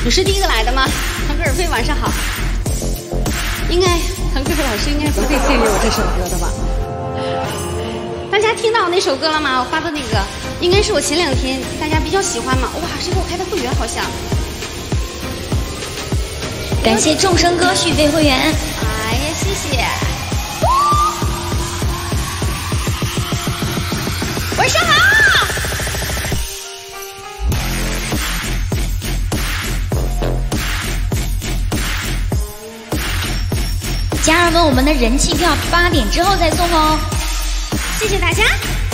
你是第一个来的吗？腾格尔飞，晚上好。应该腾格尔老师应该不会配给我这首歌的吧？大家听到那首歌了吗？我发的那个，应该是我前2天大家比较喜欢嘛。哇，是给我开的会员好像。 感谢众生哥续费会员。 哎呀，谢谢。晚上好。 家人们，我们的人气票8点之后再送哦， 谢谢大家。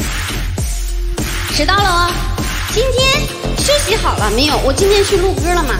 迟到了哦。 今天休息好了没有？我今天去录歌了嘛？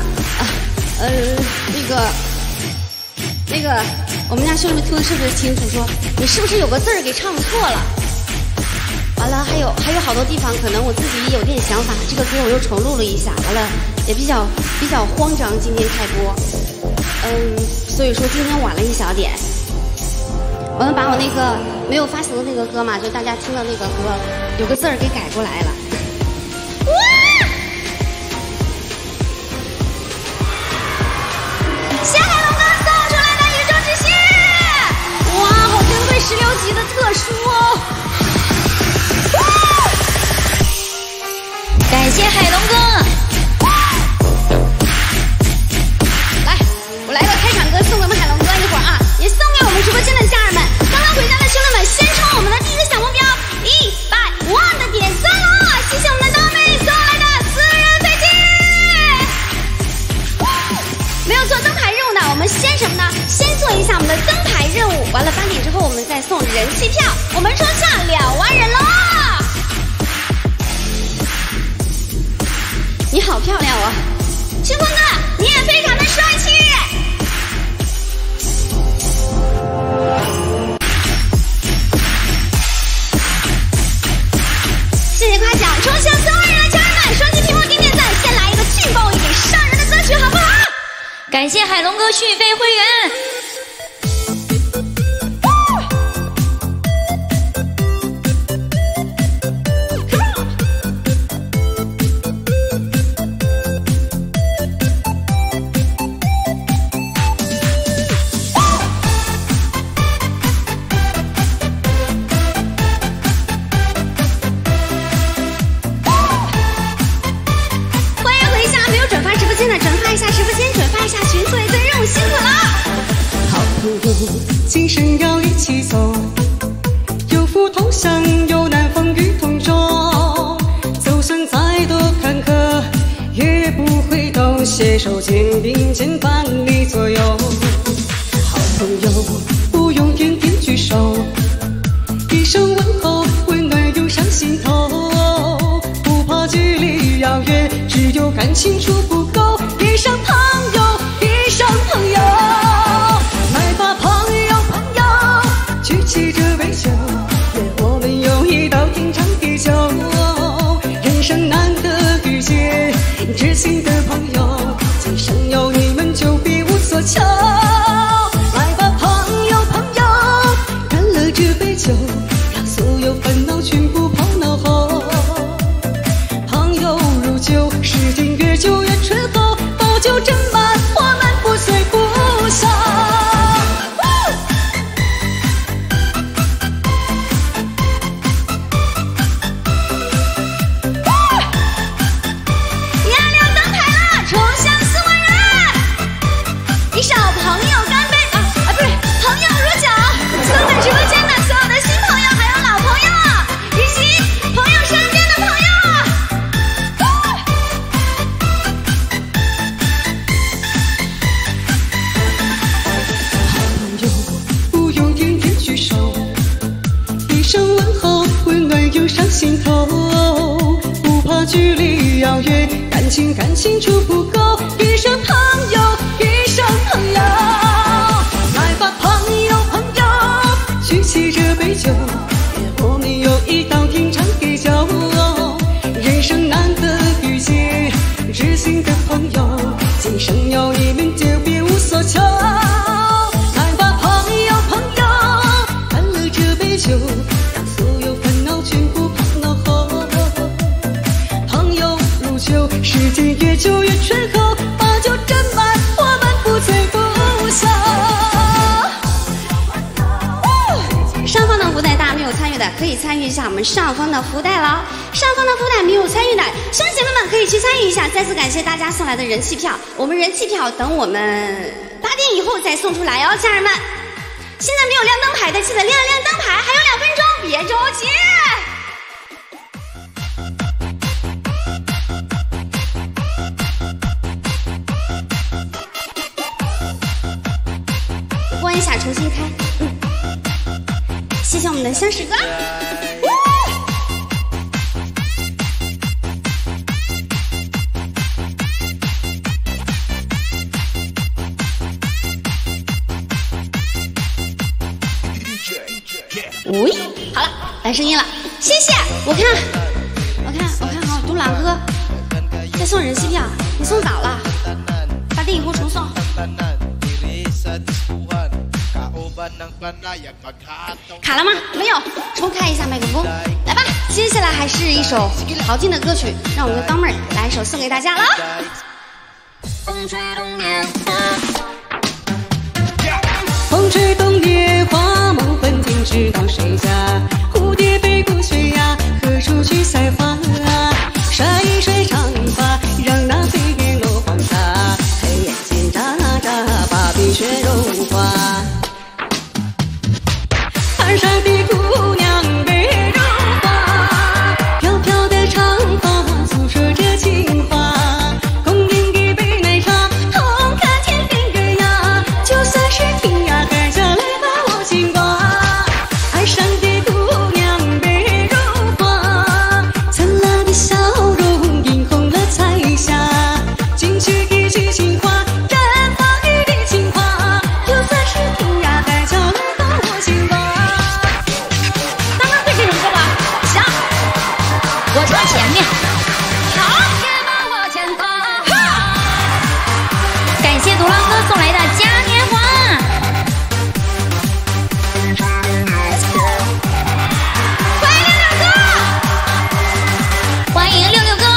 那个，我们家兄弟们听的是不是清楚？说你是不是有个字儿给唱错了？完了，还有好多地方可能我自己有点想法，这个歌我又重录了一下，完了也比较慌张，今天开播。所以说今天晚了一小点，我们把我那个没有发行的那个歌嘛，就大家听的那个歌，有个字儿给改过来了。哇！谢海龙哥送出来的宇宙之心，哇，好珍贵16级的特殊哦！ 感谢海龙哥。 我来个开场歌送给我们海龙哥一会儿啊，也送给我们直播间的家人们。刚刚回家的兄弟们，先冲我们的第一个小目标100万的点赞了！谢谢我们的刀妹送来的私人飞机。没有做灯牌任务的，我们先什么呢？先做一下我们的灯牌任务，完了8点之后我们再送人气票，我们冲向2万人喽！你好漂亮哦，青坤哥，你也非常的帅气。谢谢夸奖，冲向3万人的家人们，双击屏幕点点赞，先来一个劲爆一点上人的歌曲，好不好？ 感谢海龙哥续费会员。 今生要一起走，有福同享，有难风雨同舟。就算再多坎坷，也不会动，携手肩并肩，伴你左右。好朋友，不用天天聚首，一声问候，温暖涌上心头。不怕距离遥远，只有感情处不够。一声朋友，一声朋友。来吧，朋友，举起这杯酒，愿我们有一道天长地久。人生难得遇见知心的朋友，今生有你们就别无所求。来吧，朋友，干了这杯酒，让所有烦恼全部抛脑后。朋友如酒，时间越久越醇厚，饱酒斟满，我们不醉不休。 一首朋友干杯不是朋友如酒，送给直播间的所有的新朋友还有老朋友，以及朋友身边的朋友。 好朋友不用天天聚首，一声问候，温暖涌上心头。不怕距离遥远，感情处不够。一声朋友，一声朋友。来吧，朋友，举起这杯酒，愿我们有一道天长地久。人生难得遇见知心的朋友，今生有你们就别无所求。来吧，朋友，干了这杯酒，让所有烦恼全部抛脑后。朋友如酒，时间越久越醇厚，把酒的，可以参与一下我们上方的福袋了。上方的福袋没有参与的兄弟姐妹们可以去参与一下。再次感谢大家送来的人气票，我们人气票等我们8点以后再送出来哦，家人们。现在没有亮灯牌的，记得亮亮灯牌，还有2分钟，别着急。关一下，重新开。谢谢我们的香石哥。喂，好了，来声音了，谢谢。我看好，独狼哥在送人气票，你送早了，8点以后重送。卡了吗？没有，重开一下麦克风，来吧。接下来还是一首好听的歌曲，让我们的钢妹儿来一首送给大家了。 风吹动年华，风吹动野花，梦魂停止到谁家？蝴蝶飞过悬崖，何处去采花？甩一甩长发，让那飞叶落黄沙。黑眼睛眨眨，把冰雪融化。岸上的姑娘美如花，飘飘的长发诉说着情话。共饮一杯奶茶，同看天边月牙。就算是天涯海角，来把我牵挂。岸上的姑娘美如花，灿烂的笑容映红了彩霞。进去一句情话，绽放一地情话。就算是天涯海角，来把我牵挂。 我坐前面。 好， 感谢独狼哥送来的嘉年华。欢迎六六哥。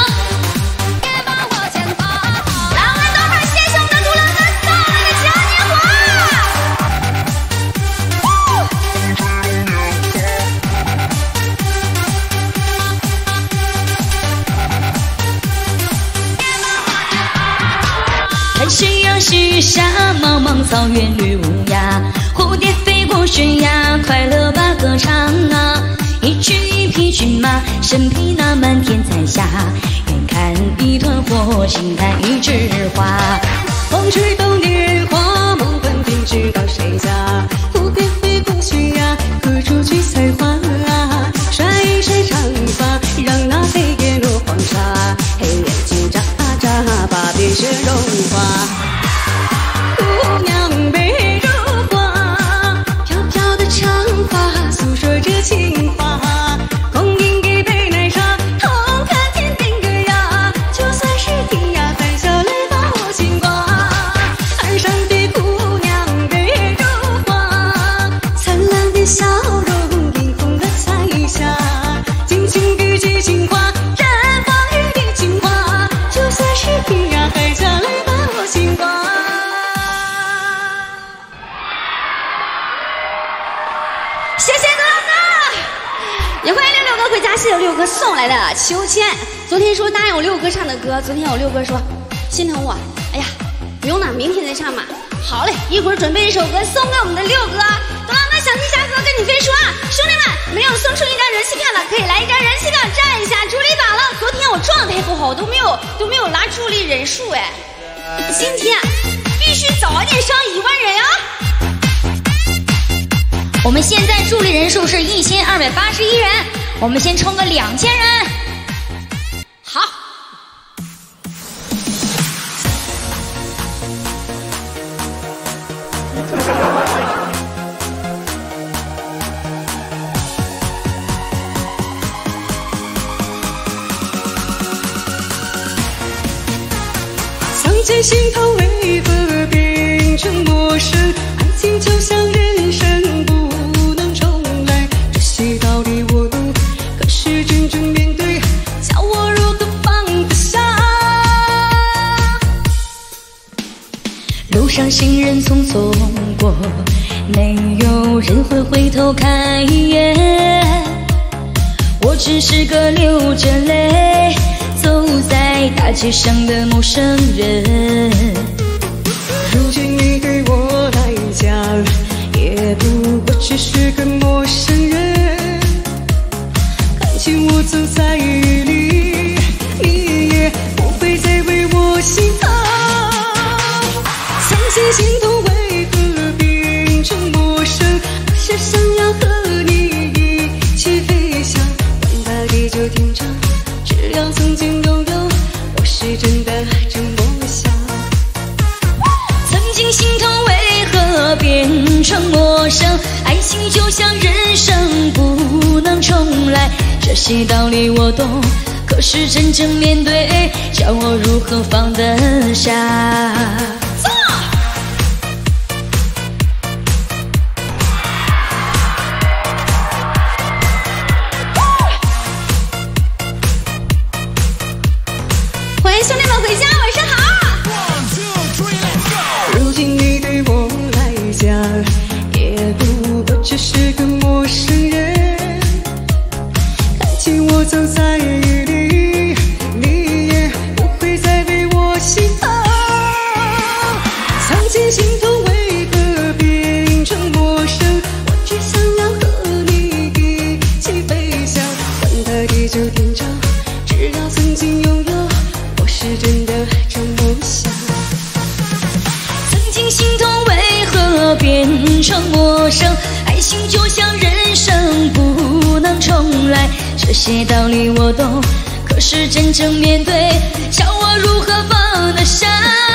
来，我们等会儿谢谢我们的独狼哥送来的嘉年华。看夕阳西下，茫茫草原绿无涯，蝴蝶飞过悬崖，快乐吧歌唱啊！一群一匹骏马，身披那漫天彩霞，眼看一团火，心看一枝花。 风吹动年华，梦魂停止到谁家？蝴蝶飞过悬崖，何处去采花？甩一甩长发，让那飞叶落黄沙。黑眼睛眨眨，把冰雪融化。姑娘美如花，飘飘的长发诉说着情话。共饮一杯奶茶，同看天边月牙。就算是天涯海角，来把我牵挂。岸上的姑娘美如花，灿烂的笑容映红了彩霞。尽情一句情话，绽放一地情话。就算是天涯海角，来把我牵挂。 谢谢独狼哥，也欢迎六六哥回家。谢谢六哥送来的秋千。昨天说答应我六哥唱的歌，昨天我六哥说心疼我，哎呀，不用了，明天再唱嘛。好嘞，一会儿准备一首歌送给我们的六哥。独狼哥想听啥歌跟你飞说啊，兄弟们，没有送出一张人气票的可以来一张人气票占一下助力榜了。昨天我状态不好，都没有拉助力人数哎，今天必须早一点上1万人啊！ 我们现在助力人数是1281人，我们先冲个2000人。 好。 相见心头为何变成陌生？爱情就像人生不能重来，这些道理我懂，可是真正面对，叫我如何放得下？ 路上行人匆匆过，没有人会回头看一眼。 我只是个流着泪走在大街上的陌生人。 如今你对我来讲，也不过只是个陌生人。看见我走在雨里，你也不会再为我心疼。曾经心痛为何变成陌生？我是想要和你一起飞翔，管它地久天长，只要曾经拥有，我是真的这么想。 曾经心痛为何变成陌生？爱情就像人生不能重来，这些道理我懂，可是真正面对，叫我如何放得下？ 欢迎兄弟们回家，晚上好。 如今你对我来讲，也不过只是个陌生人。看见我走在雨里，你也不会再为我心疼。曾经心痛为何变成陌生？我只想要和你一起飞翔，管它地久天长，只要曾经拥有，我是真的这么想。 曾经心痛为何变成陌生？爱情就像人生不能重来，这些道理我懂，可是真正面对，叫我如何放得下？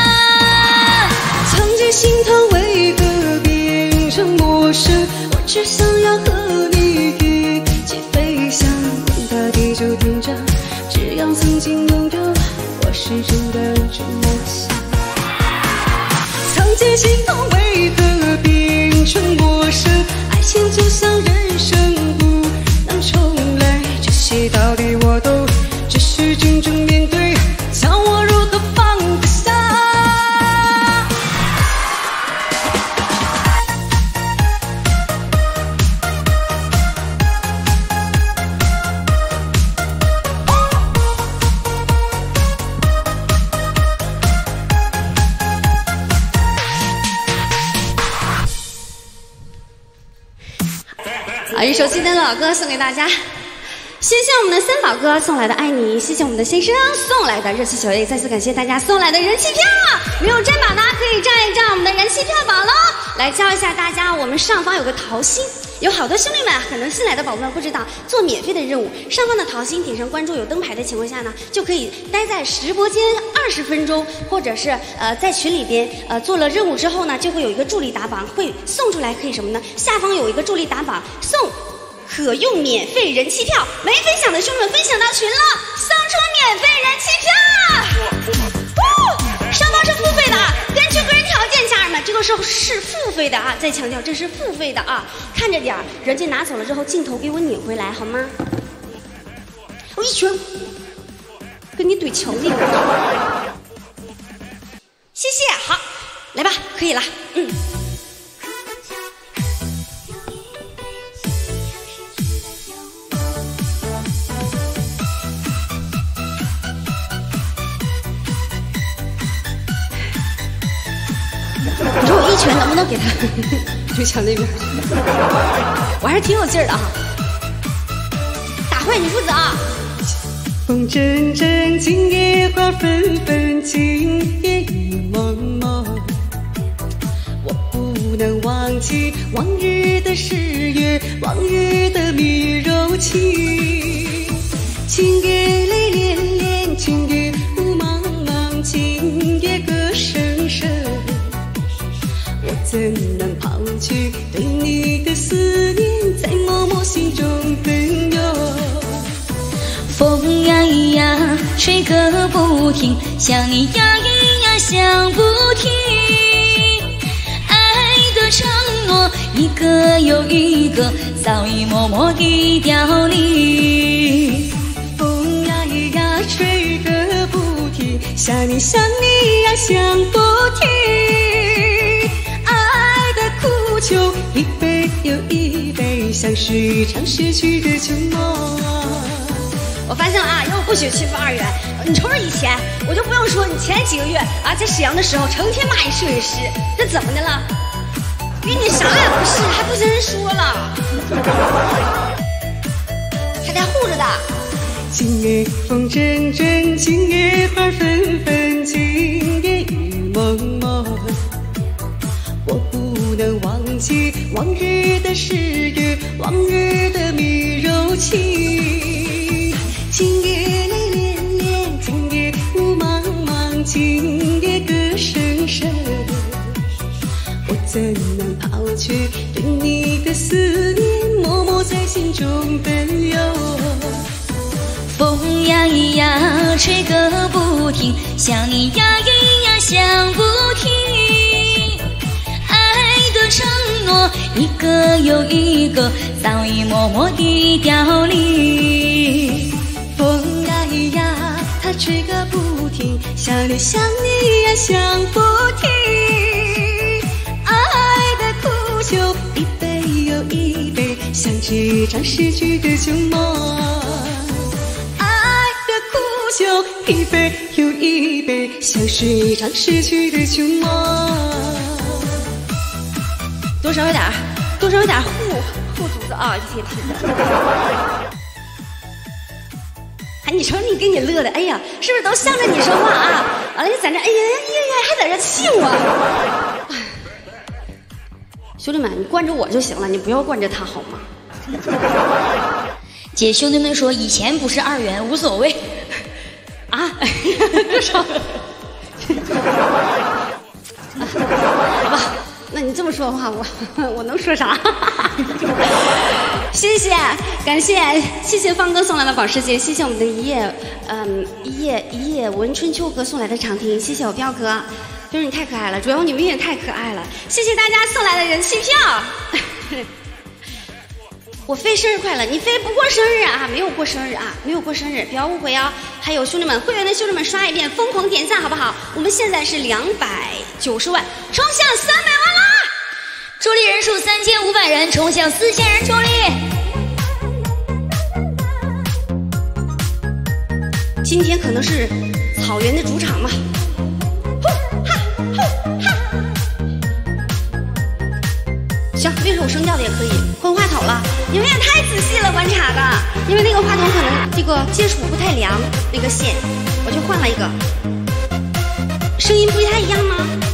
曾经心痛为何变成陌生？我只想要和你一起飞翔，管它地久天长，只要曾经拥有，我是真的这么想。曾经心痛为何变成陌生？爱情就像人生不能重来，这些道理我懂，只是真正面对，叫我如何放得下？ 一首经典的老歌送给大家，谢谢我们的三宝哥送来的爱你，谢谢我们的先生送来的热气球，也再次感谢大家送来的人气票。没有占榜的可以占一占我们的人气票榜喽。来教一下大家，我们上方有个桃心，有好多兄弟们可能新来的宝宝们不知道，做免费的任务，上方的桃心点上关注有灯牌的情况下呢，就可以待在直播间20分钟，或者是在群里边做了任务之后呢，就会有一个助力打榜，会送出来可以什么呢？下方有一个助力打榜送可用免费人气票，没分享的兄弟们分享到群了，送出免费人气票。上方是付费的，根据个人条件，家人们，这个是付费的啊！再强调，这是付费的啊！看着点儿，人家拿走了之后，镜头给我拧回来好吗？我一拳跟你怼墙里了。谢谢，好，来吧，可以了，你说我一拳能不能给他推墙那边？我还是挺有劲儿的啊！打坏你负责啊！ 风阵阵，今夜花纷纷，今夜雨蒙蒙。我不能忘记往日的誓约，往日的蜜语柔情。今夜泪涟涟，今夜雾茫茫，今夜歌声声。我怎能抛弃对你的思念，在默默心中奔涌。 风呀呀，吹个不停，想你呀呀想不停。爱的承诺一个又一个，早已默默地凋零。 风呀呀，吹个不停，想你想你呀想不停。爱的苦酒一杯又一杯，像是一场逝去的旧梦。 我发现了啊，又不许欺负二元。你瞅瞅以前，我就不用说，你前几个月啊，在沈阳的时候，成天骂人摄影师，这怎么的了？与你啥也不是，还不跟人说了，还带护着的。 今夜风阵阵，今夜花纷纷，今夜雨蒙蒙。我不能忘记往日的誓约，往日的蜜柔情。今夜泪涟涟，今夜雾茫茫，今夜歌声声。我怎能抛却对你的思念，默默在心中奔游。 风呀咿呀，吹个不停，想你呀咿呀想不停。爱的承诺一个又一个，早已默默地凋零。 风呀咿呀，它吹个不停，想你想你呀想不停。爱的苦酒一杯又一杯，像是一场逝去的旧梦。酒一杯又一杯，像是一场逝去的旧梦。 多少有点护犊子啊！一天。哎，你瞅你给你乐的，哎呀，是不是都向着你说话啊？完了，你在这，哎呀，还在这气我。兄弟们，你惯着我就行了，你不要惯着他好吗？ 姐，兄弟们说以前不是二元无所谓。 啊，多少？好吧，那你这么说的话，我能说啥？谢谢，感谢方哥送来的保时捷，谢谢我们的一夜闻春秋哥送来的长亭，谢谢我彪哥，就是你太可爱了，主要你们也太可爱了，谢谢大家送来的人气票。我飞生日快乐，你飞不过生日啊，没有过生日啊，没有过生日，不要误会哦。还有兄弟们，会员的兄弟们刷一遍，疯狂点赞好不好？我们现在是290万，冲向300万啦！ 助力人数3500人，冲向4000人助力。 今天可能是草原的主场吧。行，别手声调的也可以，换话筒了。你们也太仔细了观察的，因为那个话筒可能这个接触不太良，那个线，我就换了一个。声音不太一样吗？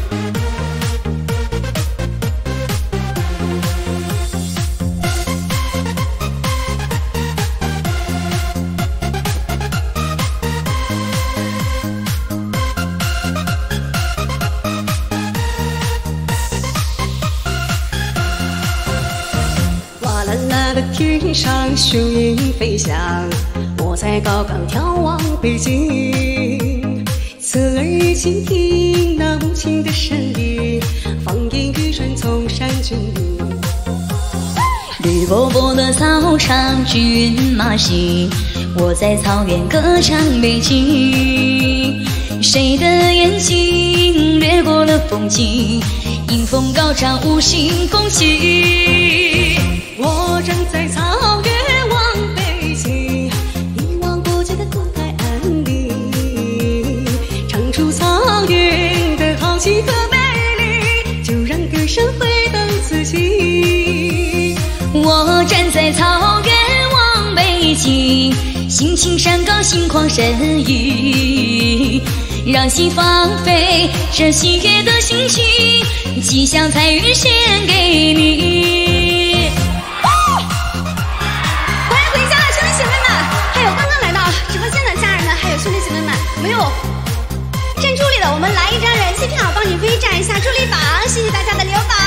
天上雄鹰飞翔，我在高岗眺望北京。侧耳倾听那母亲的声音，放眼欲穿从山峻岭。 绿波波的草场，骏马行，我在草原歌唱北京。谁的眼睛掠过了风景，迎风高唱五星红旗。 我站在草原望北京，一望无际的空海岸里，唱出草原的豪情和美丽，就让歌声回荡四季。 我站在草原望北京，心情山高心旷神怡，让心放飞这喜悦的心情，吉祥彩云献给你。 兄弟姐妹们，没有站助力的，我们来一张人气票，帮你微站一下助力榜，谢谢大家的留榜。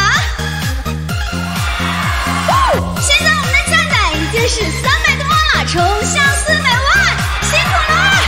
现在我们的加载已经是300多万了，冲向400万，辛苦了！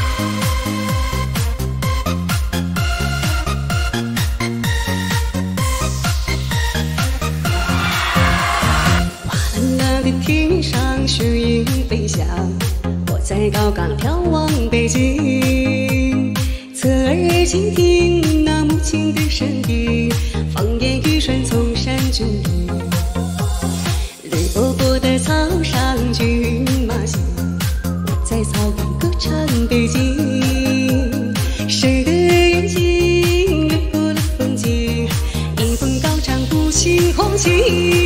哗啦啦的天上雄鹰飞翔，在高岗眺望北京，侧耳倾听那母亲的声音，放眼欲穿从山峻岭。绿波波的草上骏马行，我在在草原歌唱北京。谁的眼睛掠过了风景，迎风高唱不信红旗。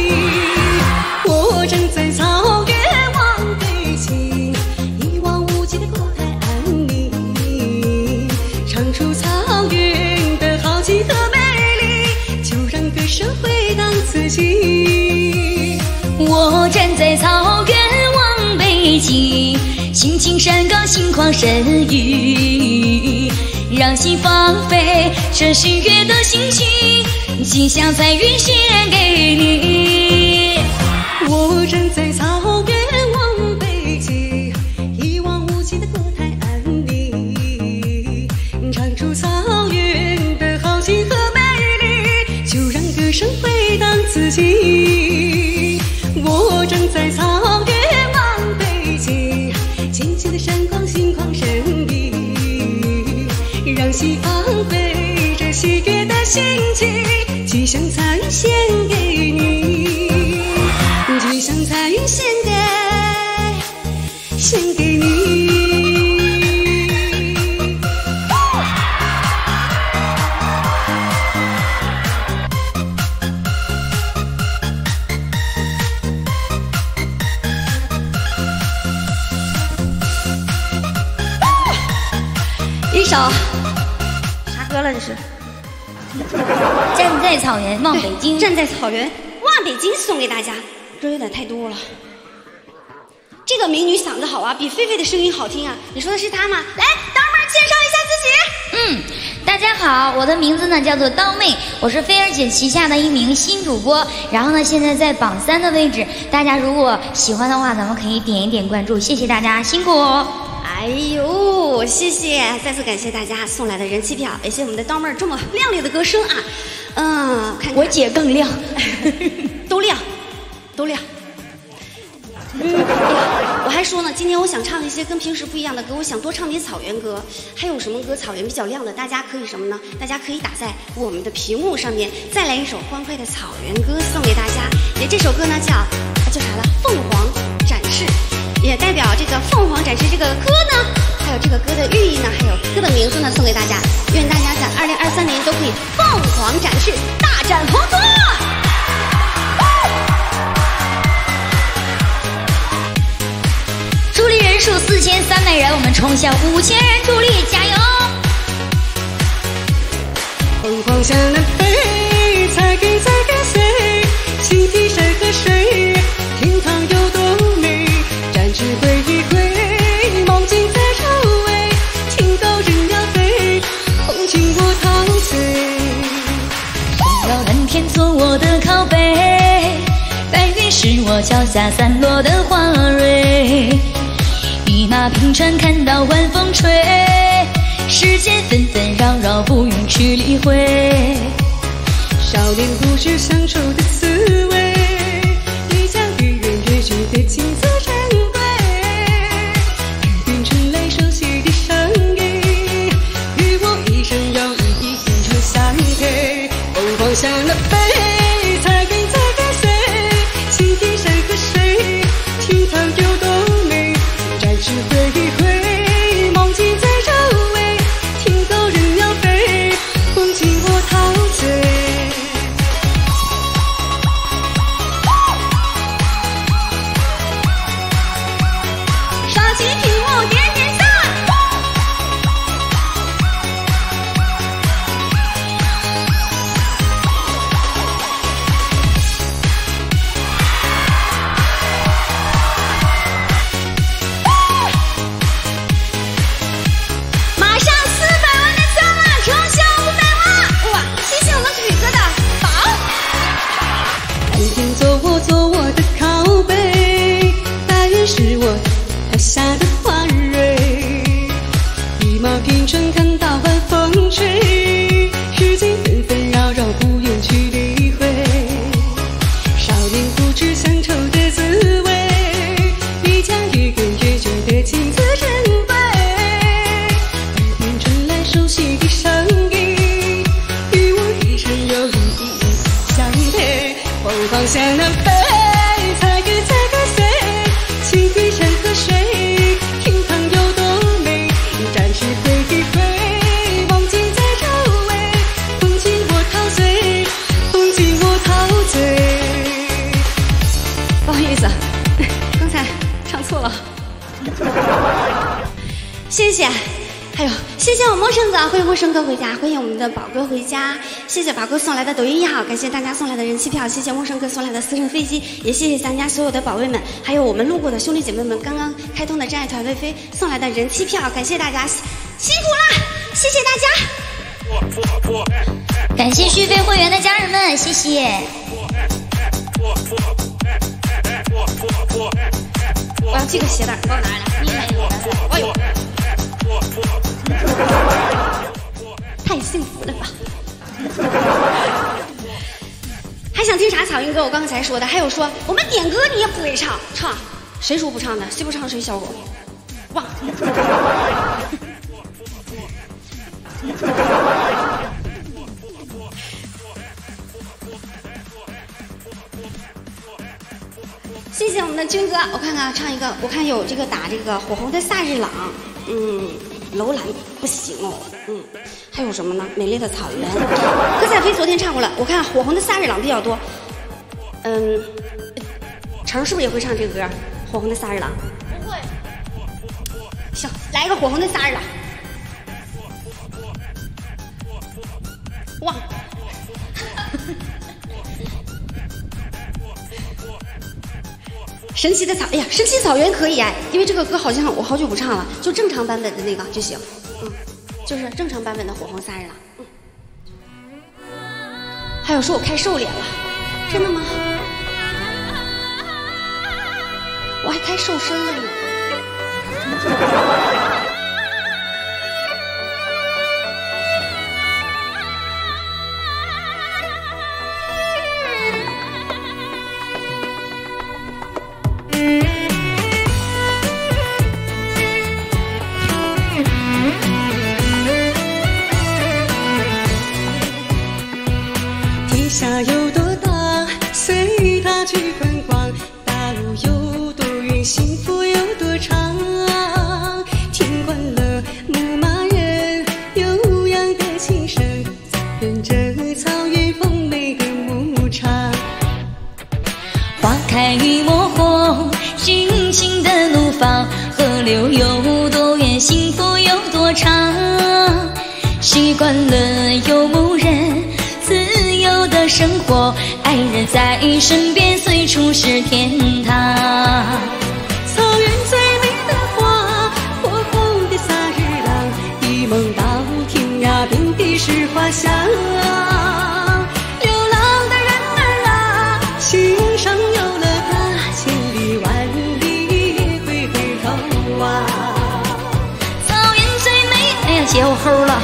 我站在草原望北京，一望无际的国泰安宁，唱出草原的豪气和美丽，就让歌声回荡四季。 我站在草原望北京，心情山高心旷神怡，让心放飞这喜悦的心情，吉祥彩云献给你。 我站在草原望北京，一望无际的国泰安宁，唱出草原的豪气和美丽，就让歌声回荡四季。我站在草原望北京，尽情的闪光心旷神怡，让心放飞这喜悦的心情，吉祥彩云献给你，吉祥彩云献给你。 一首啥歌了？这是站在草原望北京， 站在草原望北京，送给大家。这有点太多了。这个美女嗓子好啊，比菲菲的声音好听啊。你说的是她吗？来，当妹介绍一下自己。 大家好，我的名字呢叫做刀妹，我是菲儿姐旗下的一名新主播。然后呢，现在在榜3的位置，大家如果喜欢的话，咱们可以点一点关注，谢谢大家，辛苦。 哎呦，谢谢！再次感谢大家送来的人气票，也谢谢我们的刀妹儿这么亮丽的歌声啊。看看我姐更亮， 都亮，都亮。我还说呢，今天我想唱一些跟平时不一样的歌，我想多唱点草原歌。还有什么歌草原比较亮的？大家可以什么呢？大家可以打在我们的屏幕上面，再来一首欢快的草原歌送给大家。这首歌呢叫啥了？凤凰展翅，也代表这个凤凰展翅这个歌呢，还有这个歌的寓意呢，还有歌的名字呢，送给大家。愿大家在2023年都可以凤凰展翅，大展宏图。 助力人数4300人，我们冲向5000人助力，加油！ 凤凰向南飞，才给谁？青提山河水，天堂有多美？展翅挥一挥，梦境在周围，听到人要飞，风景我陶醉。 山高蓝天做我的靠背，白云是我脚下散落的花蕊。一马平川，看到晚风吹，世间纷纷扰扰，不用去理会。 少年不知乡愁的滋味，一江雨远越觉得青色珍贵。耳边传来熟悉的声音，与我一生有一心成相配。凤凰向南飞，才给谁？青提山河水，天堂有多美？展翅挥一挥，梦境在周围，听到人要飞，风景我陶醉。 刷起屏幕，点点赞。马上400万的赞了，冲向500万！哇，谢谢我们腿哥的宝。 蓝天做我的靠背，白云是我脚下的花蕊。一马平川，看到晚风吹，世间纷纷扰扰，不用去理会。少年不知乡愁的滋味，离家越远越觉得青丝珍贵。耳边传来熟悉的声音，与我一生有一相配。凤凰向南飞，才给谁？青提山河水，天堂谢谢。还有，谢谢我陌生哥，欢迎陌生哥回家，欢迎我们的宝哥回家，谢谢宝哥送来的抖音1号，感谢大家送来的人气票，谢谢陌生哥送来的私人飞机，也谢谢咱家所有的宝贝们，还有我们路过的兄弟姐妹们，刚刚开通的真爱团队飞送来的人气票，感谢大家，辛苦了，谢谢大家，感谢续费会员的家人们，谢谢。 我要这个鞋带，给我拿来，你看一个，哎呦。太幸福了吧！还想听啥草云歌？我刚才说的，还有说我们点歌你也不会唱，唱谁说不唱的？谁不唱谁小狗。忘了。谢谢我们的军哥，我看看唱一个，我看有这个打这个火红的萨日朗，楼兰不行哦，还有什么呢？美丽的草原，歌赛飞昨天唱过了，我看火红的萨日朗比较多，成是不是也会唱这个歌？火红的萨日朗不会，行，来一个火红的萨日朗，哇！神奇的草，哎呀，神奇草原可以哎，因为这个歌好像我好久不唱了，就正常版本的那个就行，就是正常版本的火红萨日朗，还有说我开瘦脸了，真的吗？我还开瘦身了呢。 天下有多大，随他去观光；大路有多远，幸福有多长。听惯了牧马人悠扬的琴声，认着草原丰美的牧场。 花开与莫红，尽情的怒放。河流有多远，幸福有多长。习惯了游牧人自由的生活，爱人在身边，随处是天堂。 草原最美的花，火红的萨日朗，一梦到天涯，遍地是花香。流浪的人儿啊，心上有了他，千里万里也会回头啊。 草原最美，哎呀，姐我齁了。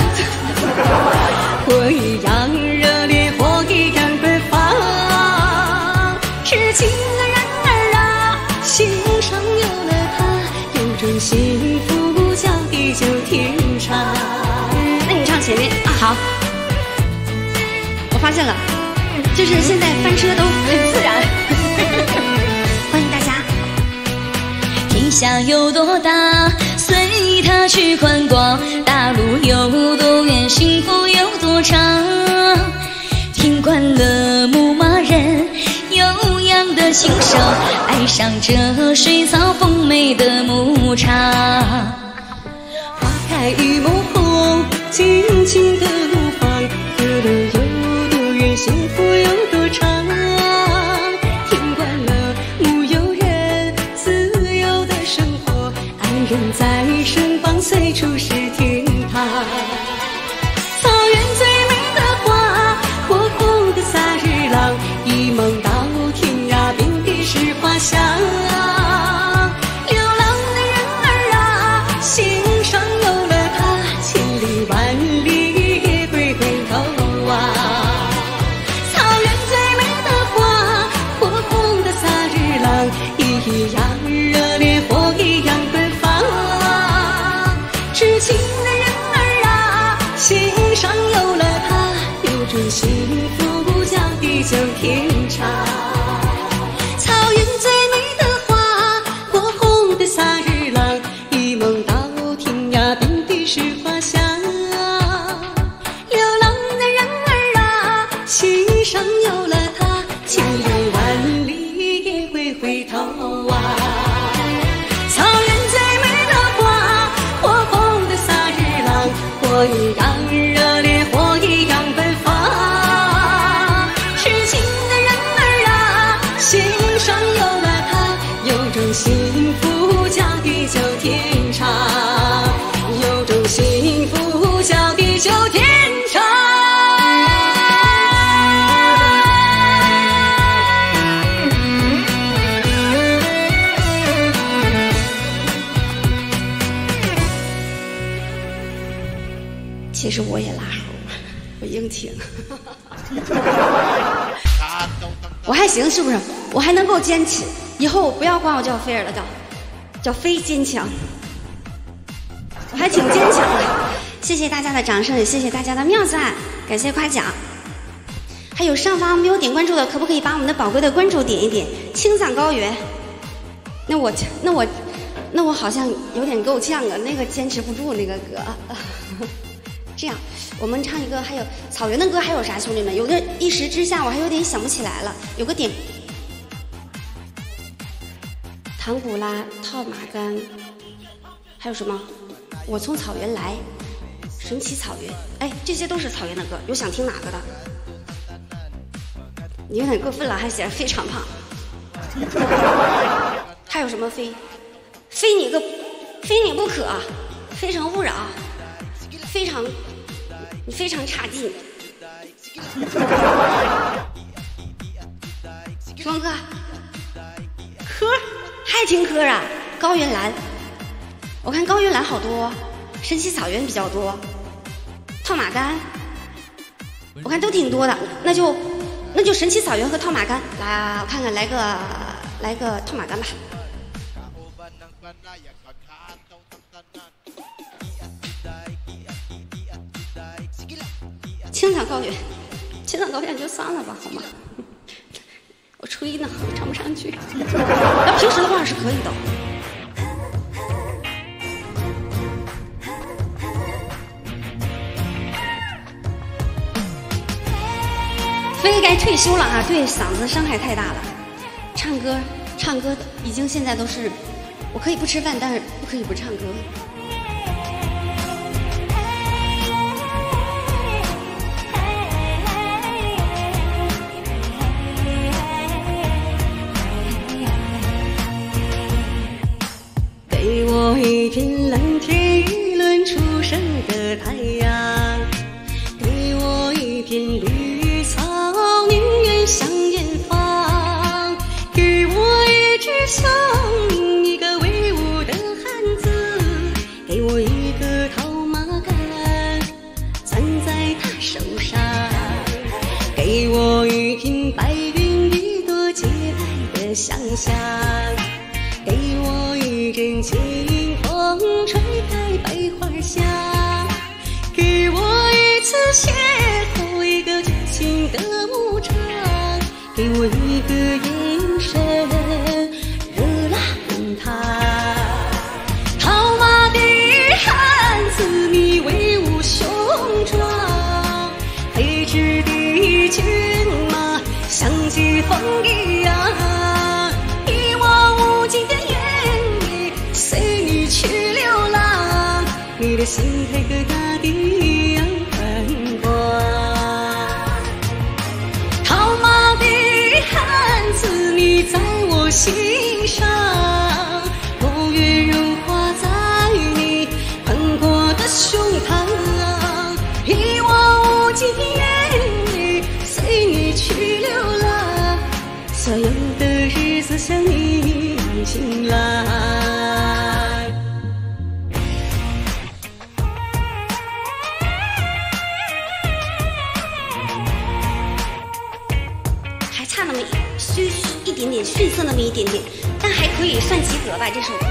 火一样热烈，火一样奔放，痴情的人儿啊，心上有了他，有种幸福叫地久天长。 那你唱前面啊，好。我发现了，就是现在翻车都很自然。欢迎大家。 天下有多大，随他去观光；大路有多远，幸福有多长。听惯了牧马人悠扬的琴声，爱上这水草丰美的牧场。 花开与莫红，尽情的怒放。河流有多远，幸福有多长。听惯了牧游人自由的生活，爱人在身旁，随处是天堂。草原最美的花，火红的萨日朗，一梦到天涯，遍地是花香。流浪的人儿啊，心上有了他，千里万里也会回头啊。草原最美的花，火红的萨日朗，一样热烈，火一样奔放。痴情的人儿啊，心上有了他，有种幸福叫地久天长。草原最美的花， 其实我也拉猴，我硬挺。我还行，是不是？我还能够坚持。以后不要管我叫菲儿了，叫非坚强。我还挺坚强的。谢谢大家的掌声，也谢谢大家的妙赞，感谢夸奖。还有上方没有点关注的，可不可以把我们的宝贵的关注点一点？青藏高原。那我好像有点够呛啊，那个坚持不住那个歌。这样，我们唱一个，还有草原的歌还有啥？兄弟们，有的一时之下我还有点想不起来了。有个点，唐古拉、套马杆，还有什么？我从草原来，神奇草原。哎，这些都是草原的歌，有想听哪个的？你有点过分了，还写非常胖。还有什么非你不可，非诚勿扰，你非常差劲。什么歌？科还听科啊？高原蓝，我看高原蓝好多，神奇草原比较多，套马杆，我看都挺多的，那就神奇草原和套马杆，来，我看看来个套马杆吧。青藏高原就算了吧，好吗？我吹呢，我唱不上去。要平时的话是可以的。飞该退休了啊，对嗓子伤害太大了。唱歌已经现在都是，我可以不吃饭，但是不可以不唱歌。 给我一片蓝天，一轮初升的太阳，给我一片绿草，宁愿向远方，给我一只手，一个威武的汉子，给我一个套马杆，攥在他手上，给我一片白云，一朵洁白的想象，给我一阵清风吹开百花香，给我一次邂逅，一个激情的牧场，给我一个眼神，热辣滚烫。套马的汉子，你威武雄壮，黑雉的骏马像疾风一样，一望无际的原野，随你去流浪，你的心态和大地一样宽广。套马的汉子，你在我心上，我愿融化在你宽阔的胸膛，一望无际的原野，随你去流浪，所有的日子像你晴朗。 还差那么一点点，逊色那么一点点，但还可以算及格吧这首歌。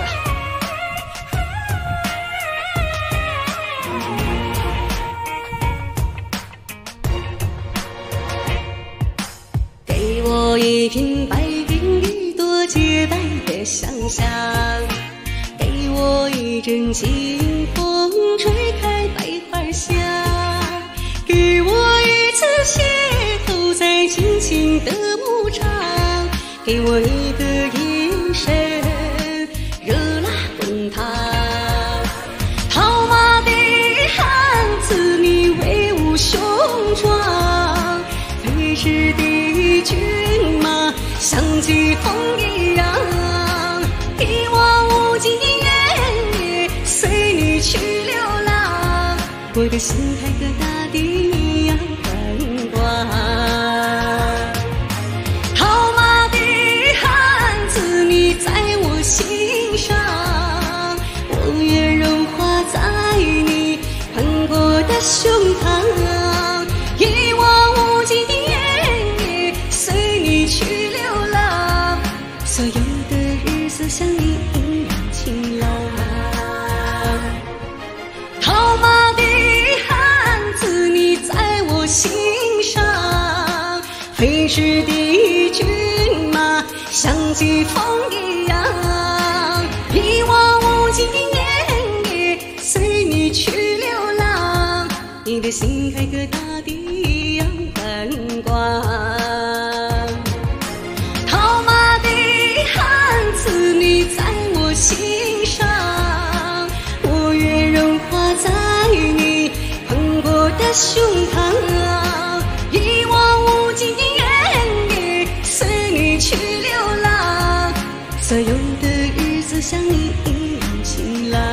给我一片白云，一朵洁白的想象，给我一阵清风吹开百花香，给我一次邂逅在尽情的牧场，给我一个眼神，热辣滚烫。套马的汉子，你威武雄壮，飞驰的骏马像疾风一样，一望无际的原野，随你去流浪，我的心态和大地一样宽广。套马的汉子，你在我心上，我愿融化在你宽阔的胸膛，一望无际的原野，随你去流浪。所有的日子像你一样晴朗。套马的汉子，你在我心上，飞驰的骏马像疾风一样，一望无际的原野，随你去流浪。你的心开个大地阳繁光。套马的汉子，你在我心上，我愿融化在你蓬勃的胸膛，一望无际的原野，随你去流浪。所有的日子像你一样晴朗。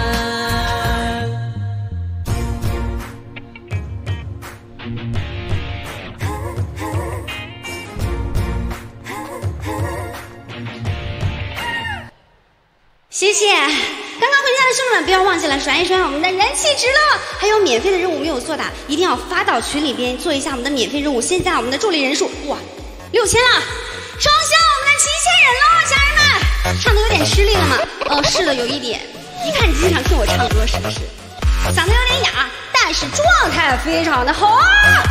谢谢，刚刚回家的兄弟们不要忘记了甩一甩我们的人气值了，还有免费的任务没有做的，一定要发到群里边做一下我们的免费任务。现在我们的助力人数哇6000了，冲向我们的7000人喽，家人们！唱的有点吃力了吗？哦，是的，有一点。一看你经常听我唱歌是不是？嗓子有点哑，但是状态非常的好啊！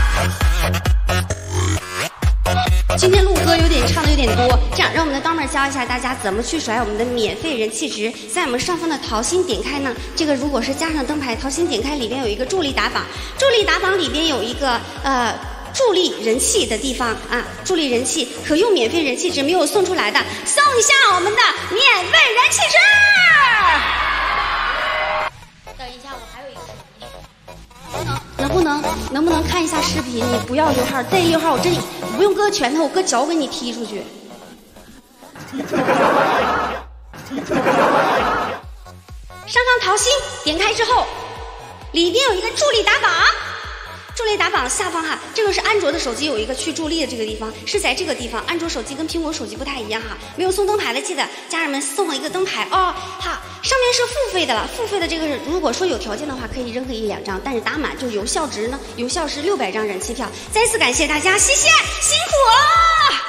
今天录歌唱的有点多，这样让我们的刀妹教一下大家怎么去甩我们的免费人气值。在我们上方的桃心点开呢，这个如果是加上灯牌，桃心点开里边有一个助力打榜，助力打榜里边有一个助力人气的地方啊，助力人气可用免费人气值没有送出来的，送一下我们的免费人气值。等一下，我还有一个视频。能不能看一下视频？你不要溜号，再溜号我真不用搁拳头，我搁脚给你踢出去。上方桃心点开之后，里边有一个助力打榜，助力打榜下方哈，这个是安卓的手机有一个去助力的这个地方，是在这个地方。安卓手机跟苹果手机不太一样哈，没有送灯牌的，记得家人们送了一个灯牌哦。哈，上面是付费的了，付费的这个如果说有条件的话，可以扔个1、2张，但是打满就有效值呢，有效是600张人气票。再次感谢大家，谢谢，辛苦了。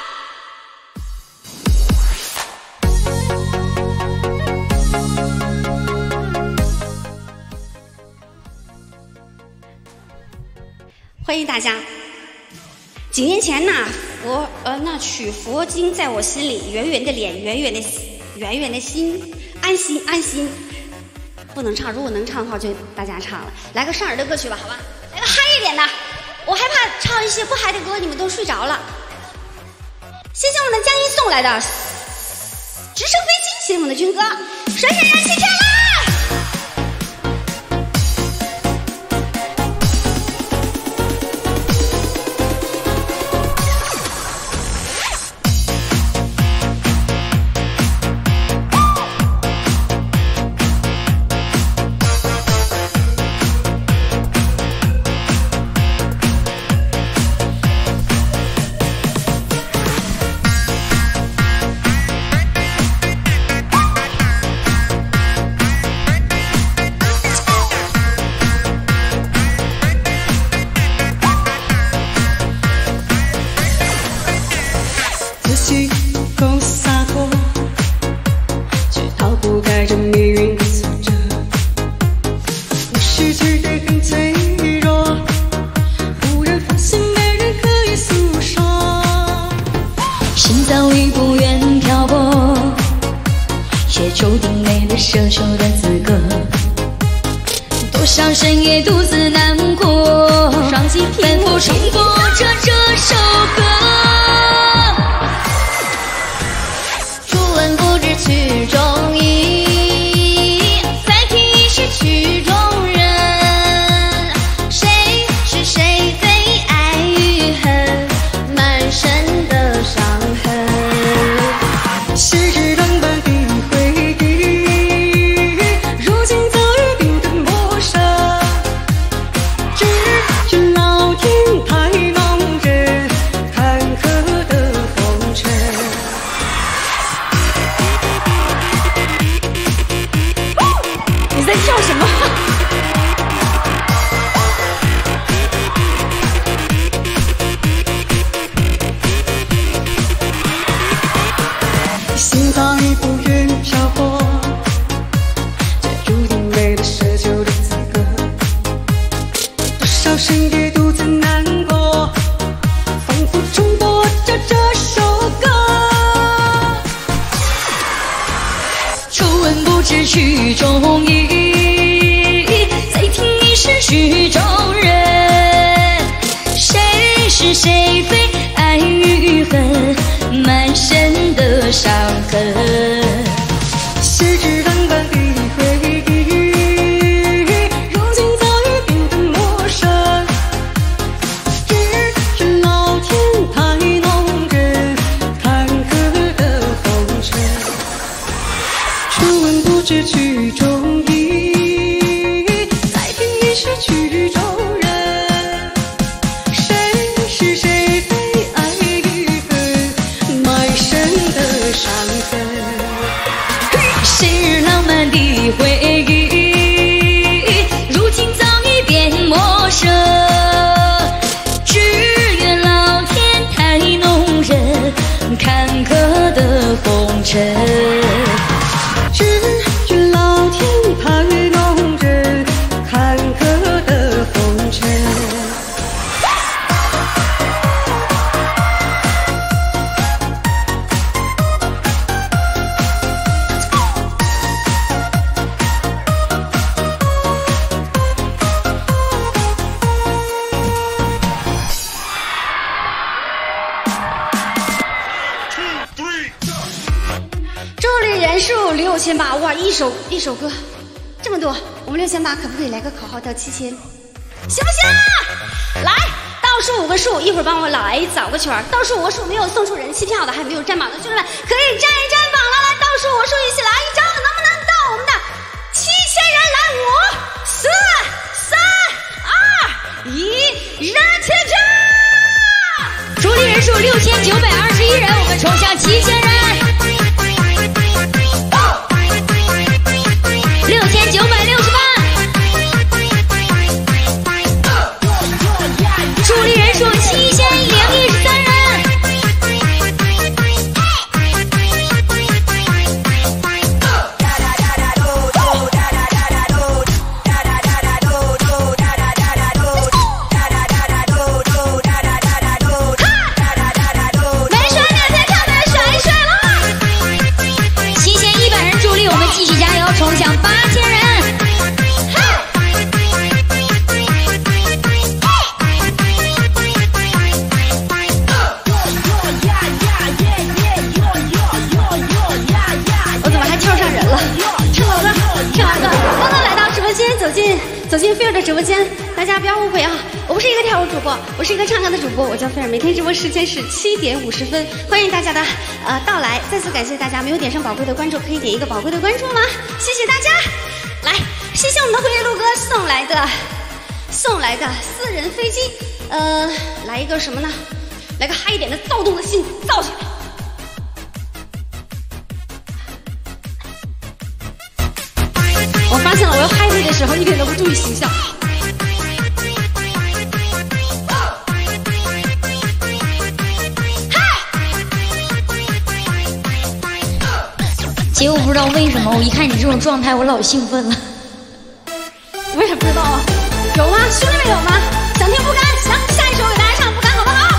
欢迎大家。几年前呐，取佛经在我心里，圆圆的脸，圆圆的心，安心。不能唱，如果能唱的话，就大家唱了。来个上耳的歌曲吧，好吧？来个嗨一点的，我害怕唱一些不嗨的歌，你们都睡着了。谢谢我们的佳音送来的直升飞机，谢谢我们的军哥，甩人气票啦！ 奢求的资格，多少深夜独自难过，双击反复重播着这首歌。初闻不知曲中意，再听已是曲中人。谁是谁非爱与恨，满身的伤痕。 昔日浪漫的回忆，如今早已冰冻陌生。只愿老天抬曲中意，再听你是曲中人。谁是谁非，爱与恨，满身的伤痕。 细枝淡淡的回忆，如今早已变得陌生。只愿老天太弄人，坎坷的红尘。初闻不知曲中意，再听已是曲中人。谁是谁非，爱与恨，满身的伤痕。 谁日浪漫的回忆，如今早已变陌生。只愿老天太弄人，坎坷的红尘。 只愿老天太弄人，坎坷的红尘。 助理人数6800，哇，一首歌这么多，我们6800可不可以来个口号到7000，行不行？来，倒数5个数，一会儿帮我来找个圈儿。倒数5个数，没有送出人气票的，还没有占榜的兄弟们，可以占一占榜了。来，倒数5个数，一起来一张，能不能到我们的7000人？来，5、4、3、2、1，燃起来！ 助理人数6921人，我们冲向7000人。助理人数7013人。没甩免费票的甩一甩了。7100人助力，我们继续加油，冲向8000人。 走进菲儿的直播间，大家不要误会啊，我不是一个跳舞主播，我是一个唱歌的主播，我叫菲儿，每天直播时间是7点50分，欢迎大家的到来，再次感谢大家，没有点上宝贵的关注可以点一个宝贵的关注吗？谢谢大家，来，谢谢我们的辉夜路哥送来的私人飞机，来一个什么呢？来个嗨一点的躁动的心，造起来。我发现了，我要嗨的时候一点都不注意形象。 姐，我不知道为什么，我一看你这种状态，我老兴奋了。 我也不知道啊，有吗？兄弟们有吗？想听不甘？行，下一首给大家唱不甘，好不好？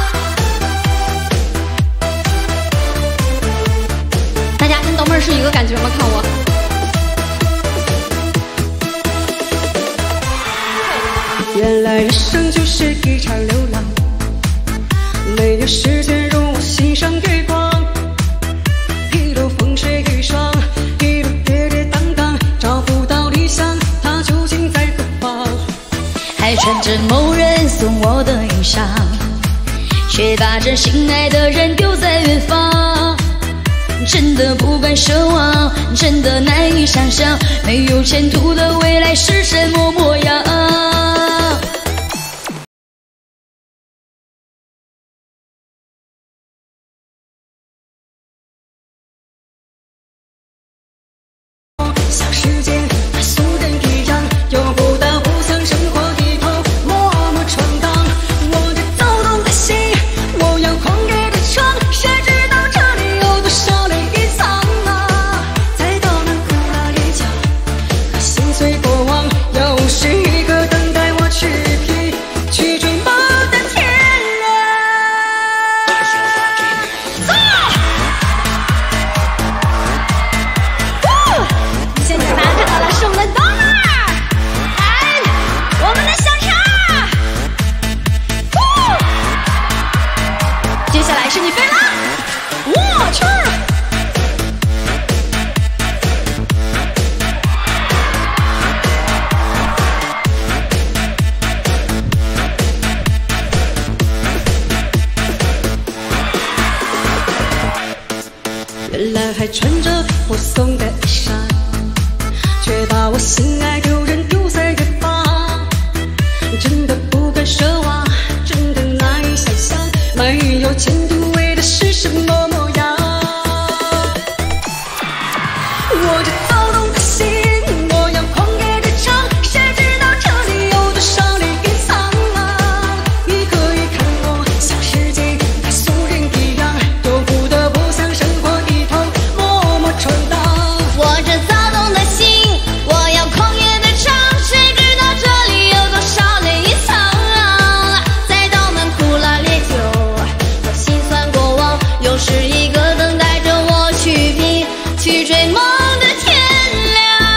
大家跟豆妹儿是一个感觉吗？看我。 原来人生就是一场流浪，没有时间容我欣赏月光。一路风吹雨霜，一路跌跌宕宕，找不到理想，它究竟在何方？ 还穿着某人送我的衣裳，却把这心爱的人丢在远方。真的不敢奢望，真的难以想象，没有前途的未来是什么模样？ 像时间把俗人一样，由不到不想生活低头，默默闯荡。我这躁动的心，我要狂野的闯，谁知道这里有多少泪已藏啊？再到那苦辣一角，和心碎过往，有时。 穿着我送的衣裳，却把我心爱的人丢在远方。真的不敢奢望，真的难以想象，没有前途为的是什么模样？我这躁动的心，我要狂野的唱，谁知道这里有多少人隐藏啊？你可以看我像世界太俗人一样，又不得不向生活低头，默默闯荡。 我这躁动的心，我要狂野的唱，谁知道这里有多少泪隐藏啊？在倒满苦辣烈酒和心酸过往，又是一个等待着我去拼，去追梦的天亮。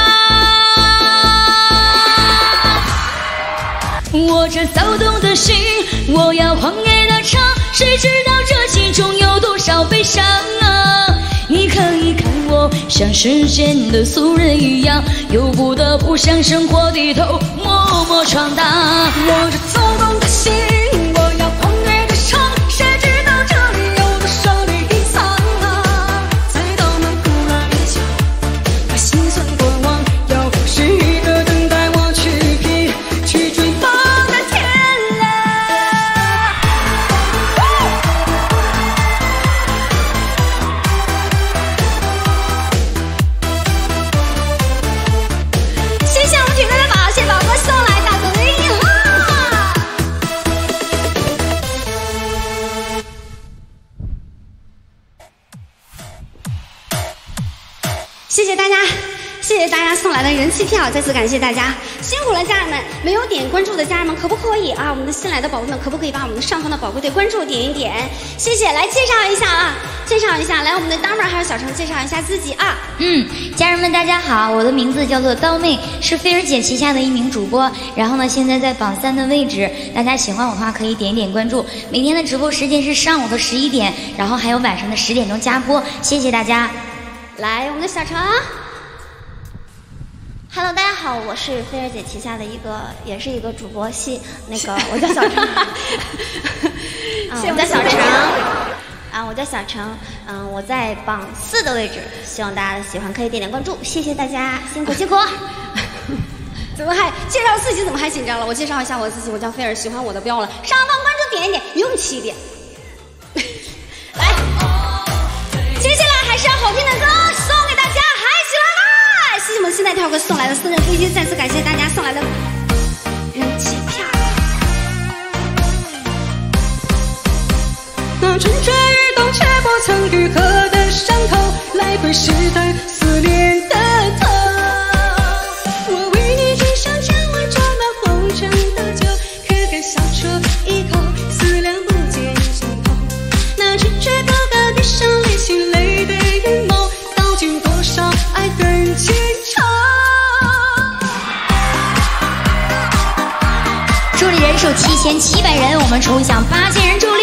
我这躁动的心，我要狂野的唱，谁知道这其中有多少悲伤啊？你可以看我像世间的俗人一样，又不得不向生活低头，默默闯荡。 我这躁动的心，我要狂野的唱，谁知道这里有多少人隐藏啊？在倒满苦辣烈酒，把心酸过往，要是一个等待我去拼，去追梦的天亮。谢谢我们铁哥的宝，谢宝哥送来大哥的一哈。谢谢大家，谢谢大家送来的人气票，再次感谢大家，辛苦了家人们！没有点关注的家人们，可不可以啊？我们的新来的宝贝们，可不可以把我们的上方的宝贵队关注点一点？谢谢，来介绍一下啊，介绍一下，来我们的当妹还有小程介绍一下自己啊。 家人们大家好，我的名字叫做刀妹，是菲儿姐旗下的一名主播。然后呢，现在在榜3的位置，大家喜欢我的话可以点一点关注。每天的直播时间是上午的11点，然后还有晚上的10点钟加播。谢谢大家。 来，我们的小程。 Hello， 大家好，我是菲儿姐旗下的也是一个主播系，我叫小程，我叫小程，我叫小程，我在榜4的位置，希望大家喜欢可以点点关注，谢谢大家，辛苦辛苦。 怎么还介绍自己？怎么还紧张了？我介绍一下我自己，我叫菲儿，喜欢我的不要了，上方关注点一点，勇气一点。来，接下来还是要好听的歌送给大家，还喜欢吗？谢谢我们现在跳哥送来的私人飞机，再次感谢大家送来的人气票。 那蠢蠢欲动却不曾愈合的伤口，来回试探思念的痛。我为你斟上千碗装满红尘的酒，可敢小酌一口，思量不见尽头。那痴痴高高闭上泪心泪的眼眸，道尽多少爱恨情仇。 助力人数7700人，我们抽奖8000人助力。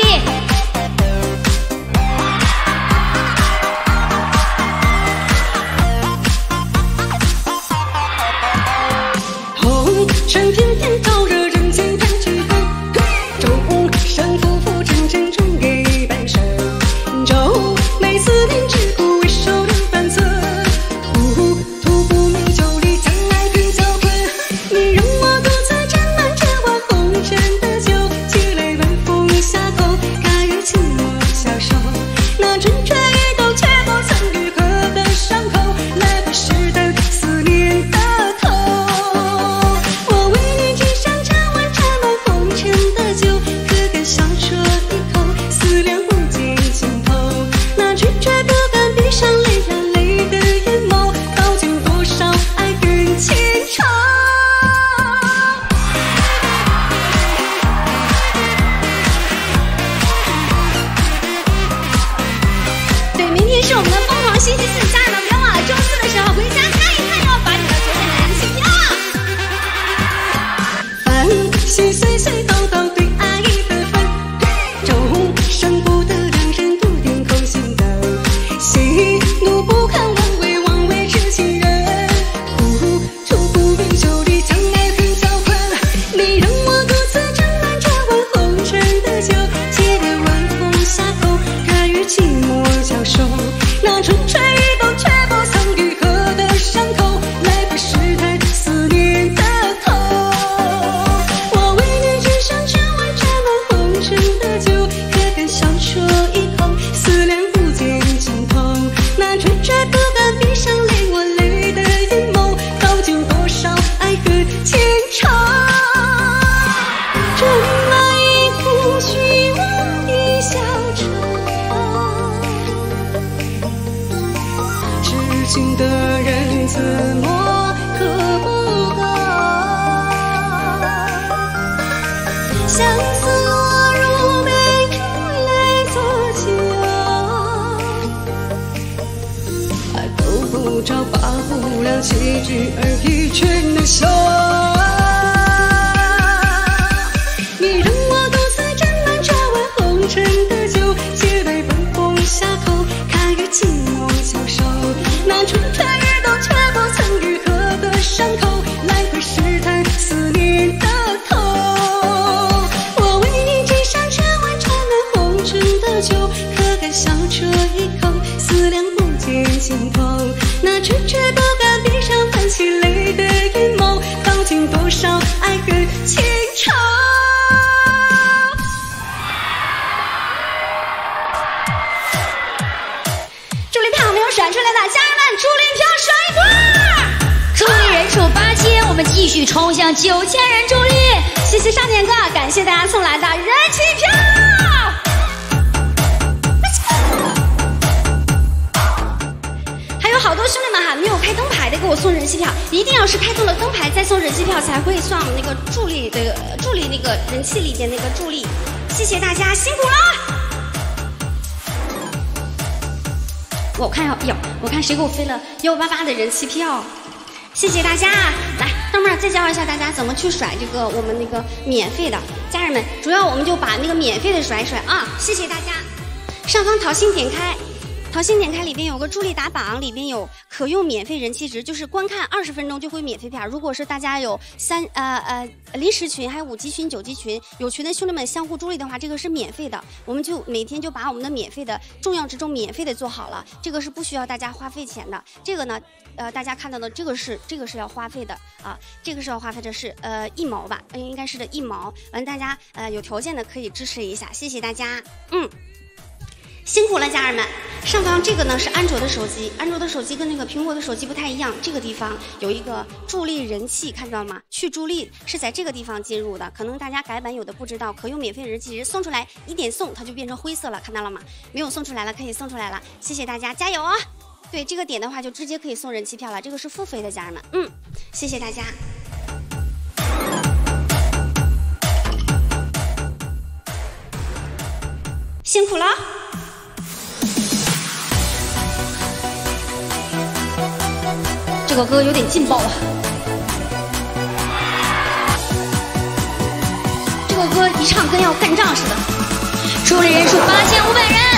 尘翩翩透热人间弹指痕，周生夫妇真真终给半生。周每思念之苦为受人反侧，糊涂不明就里将爱恨交混。你让我独自斟满这碗红尘的酒，积泪晚风下口，甘愿寂寞消受。那蠢蠢欲动却不曾愈合的伤口，来回试探思念的痛。我为你几句而已，却能笑。你让我独自斟满这碗红尘的酒，借杯风风下口，看雨寂寞消瘦。那春春雨冬却不曾愈合的伤口，来回试探思念的口。我为你斟上这碗装满红尘的酒，可敢笑这一口，思量不见尽头。那迟迟不敢闭上泛起泪的眼眸，道尽多少爱恨情仇。 助力票没有甩出来的家人们，助力票甩一波！ 助力人数8000，我们继续冲向9000人助力。 谢谢少年哥，感谢大家送来的人气票。还有好多兄弟们哈，没有开灯牌的给我送人气票，一定要是开通了灯牌再送人气票，才会算我们那个助力那个人气里边那个助力。谢谢大家，辛苦了。我看谁给我飞了188的人气票，谢谢大家。来，哥们儿再教一下大家怎么去甩这个我们那个免费的，家人们，主要我们就把那个免费的甩一甩啊！谢谢大家。上方桃心点开。桃心点开里边有个助力打榜，里边有可用免费人气值，就是观看20分钟就会免费票。如果是大家有临时群，还有5级群、9级群，有群的兄弟们相互助力的话，这个是免费的。我们就每天就把我们的免费的重要之中免费的做好了，这个是不需要大家花费钱的。这个呢，大家看到的这个是要花费的啊，这个是要花费的是1毛吧，应该是的1毛。完，大家有条件的可以支持一下，谢谢大家，辛苦了，家人们。上方这个呢是安卓的手机，安卓的手机跟那个苹果的手机不太一样，这个地方有一个助力人气，看到吗？去助力是在这个地方进入的，可能大家改版有的不知道，可用免费人气值送出来，一点送它就变成灰色了，看到了吗？没有送出来了，可以送出来了，谢谢大家，加油啊！对，这个点的话就直接可以送人气票了，这个是付费的，家人们，谢谢大家。辛苦了。这个歌有点劲爆啊！这个歌一唱跟要干仗似的。 助力人数8500人。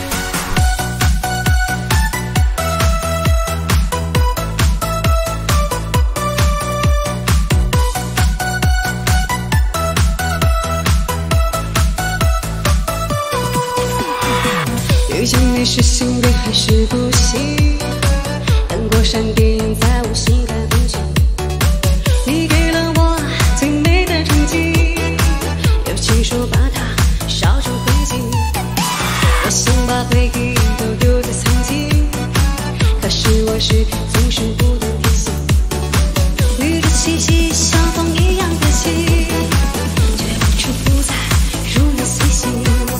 遇见你是幸运还是不幸？灯光闪电在我心坎风景，你给了我最美的憧憬，又亲手把它烧成灰烬。我想把回忆都留在曾经，可是我是总是不懂提醒。你的气息像风一样的轻，却无处不在，如影随形。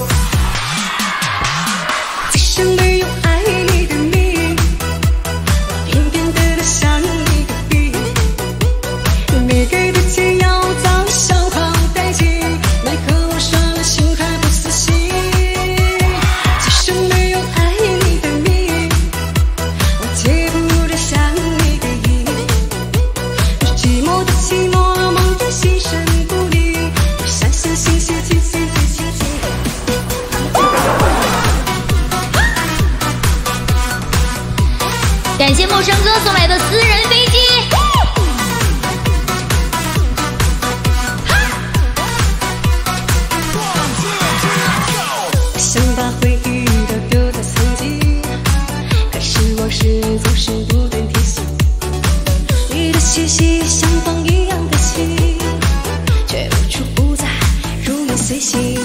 今生没有爱你的命，偏偏得到想你的病。你给的解药早已消耗殆尽，奈何我伤了心还不死心。今生没有爱你的命，我戒不着想你的瘾。寂寞的寂寞，梦的心神不宁，想想心血清清清清清。 感谢陌生哥送来的私人飞机。 想把回忆都丢在曾经，可是我是总是不懂提醒。你的气息像风一样的轻，却无处不在，如影随形。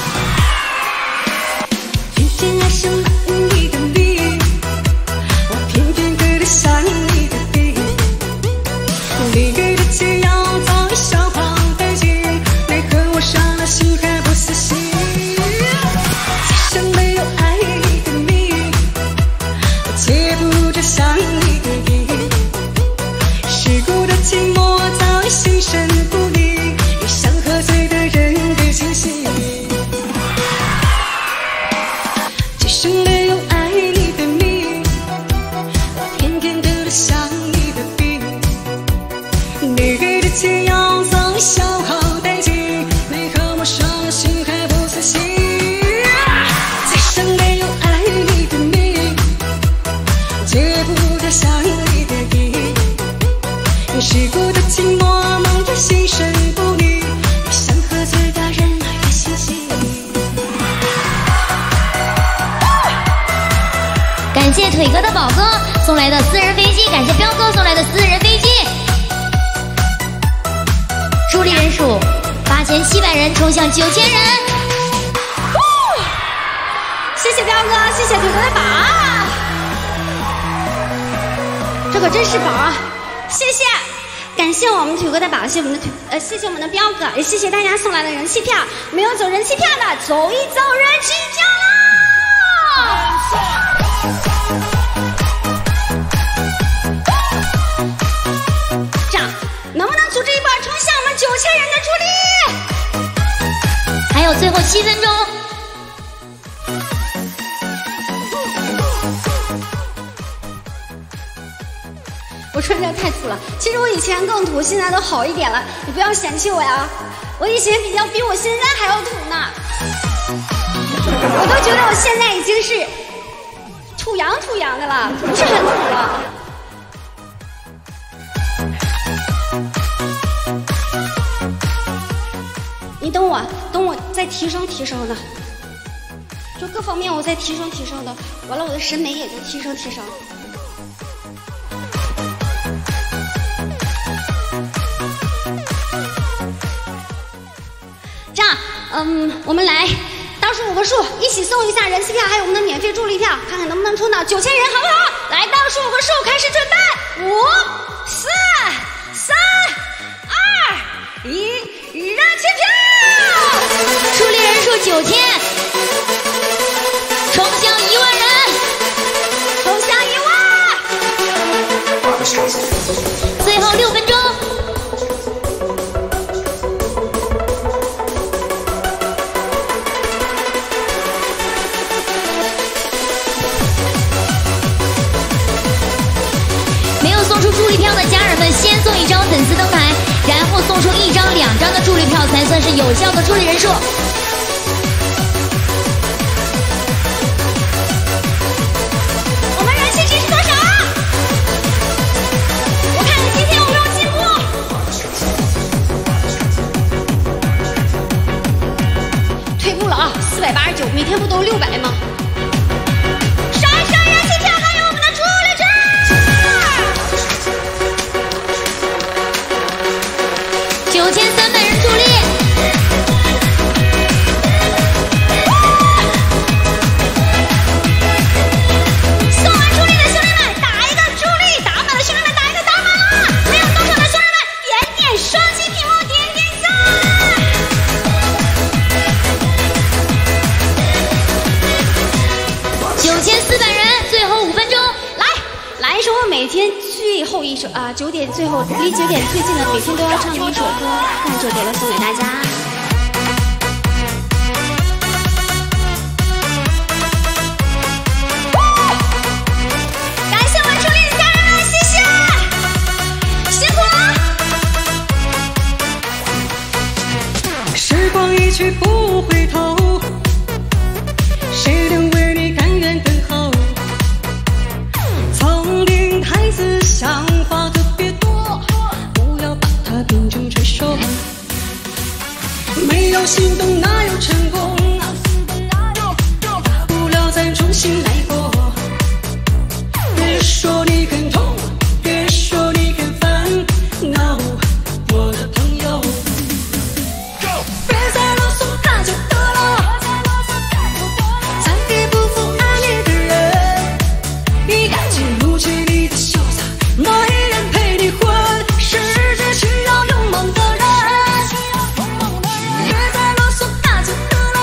偏偏爱上了你的命，我偏偏得了想你的病。你给的解药早已消耗殆尽，奈何我伤了心还不死心。今生没有爱你的命，我戒不着想你的瘾。世故的寂寞早已心神不宁，也想喝醉的人的清醒。今生没有爱你的命，我偏偏得了想你的世界要走，消耗殆尽，你和我伤了心还不死心。在上没有爱你的命，戒不掉想你的瘾，世故的寂寞，梦的心神不宁，像喝醉的人越清醒。 感谢腿哥的宝哥送来的私人飞机，感谢彪哥送来的私人飞机。助力人数8700人冲向9000人。 谢谢彪哥，谢谢腿哥的宝，这可真是宝啊！谢谢，感谢我们腿哥的宝，谢谢我们的谢谢我们的彪哥，也谢谢大家送来的人气票。没有走人气票的，走一走人气票啦！这样能不能组织一波冲向我们9000人的助力？ 还有最后7分钟。 我穿这太土了，其实我以前更土，现在都好一点了，你不要嫌弃我呀。我以前比我现在还要土呢，我都觉得我现在已经是土洋的了，不是很土了。你等我再提升的，就各方面我再提升的，完了我的审美也就提升。这样，我们来倒数5个数，一起送一下人气票，还有我们的免费助力票，看看能不能冲到9000人，好不好？来倒数5个数，开始准备，5、4、3、2、1，人气票！ 助力人数9000，冲向1万人， 冲向1万！ 最后6分钟。没有送出助力票的家人们，先送1张粉丝灯牌，然后送出1张、2张的助力票，才算是有效的助力人数。 我们人气值是多少啊？我看看今天有没有进步。退步了啊，489，每天不都600吗？刷一刷人气票，还有我们的助力值。 9300人助力。 送完助力的兄弟们，打一个助力；打满的兄弟们，打一个打满了。没有动手的兄弟们，点双击屏幕，点下。 9400人，最后5分钟， 来一首我每天最后一首啊，9点最后离9点最近的，每天都要唱的一首歌，看就给了送给大家。感谢我们助力的家人们，谢谢，辛苦了。 时光一去不回头，谁能为你甘愿等候？聪明孩子想法特别多，不要把它变成传说。没有心动哪有成功？大不了再重新来过。别说你很痛，别说你很烦恼，我的朋友。别再啰嗦，那就得了。再也不负暗恋的人，你赶紧撸起你的潇洒，没人陪你混，世界需要勇猛的人。别再啰嗦，那就得了。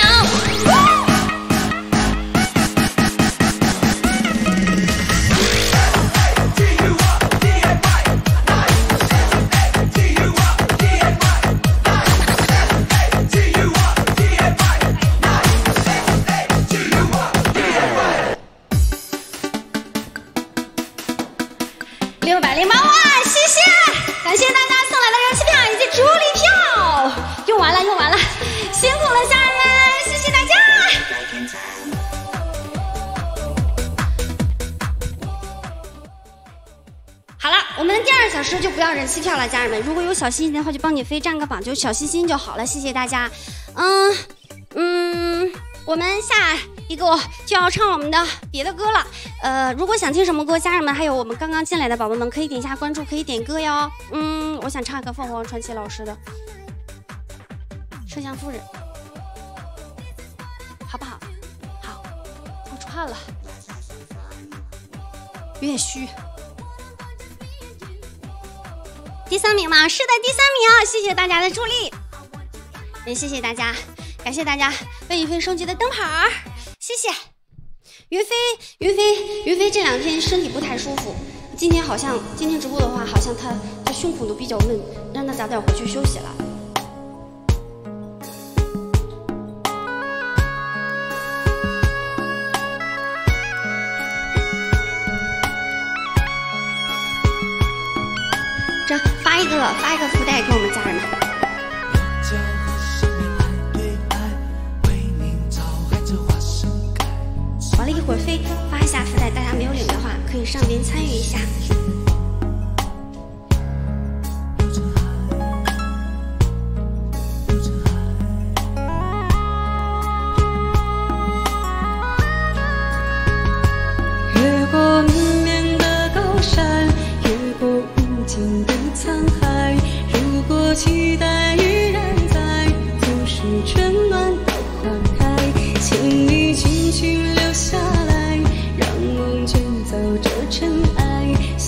608万，谢谢，感谢大家送来的人气票以及助力票，用完了，辛苦了，家人们，谢谢大家。好了，我们的第2小时就不要人气票了，家人们，如果有小心心的话，就帮你飞占个榜，就小心心就好了，谢谢大家。我们下一个就要唱我们的别的歌了。如果想听什么歌，家人们还有我们刚刚进来的宝宝们，可以点一下关注，可以点歌哟。我想唱一个凤凰传奇老师的《麝香夫人》，好不好？好，我出汗了，有点虚。第3名吗？是的，第3名，谢谢大家的助力，也谢谢大家。感谢大家为云飞升级的灯牌，谢谢。云飞这2天身体不太舒服，今天直播的话，好像他胸口都比较闷，让他早点回去休息了。这发一个福袋给我们家人们。完了一会儿飞发一下福袋，大家没有领的话，可以上边参与一下。 越过绵绵的高山，越过无尽的沧海。如果期待依然在，总是春暖到花开。请你轻轻留下来，让梦卷走这尘埃。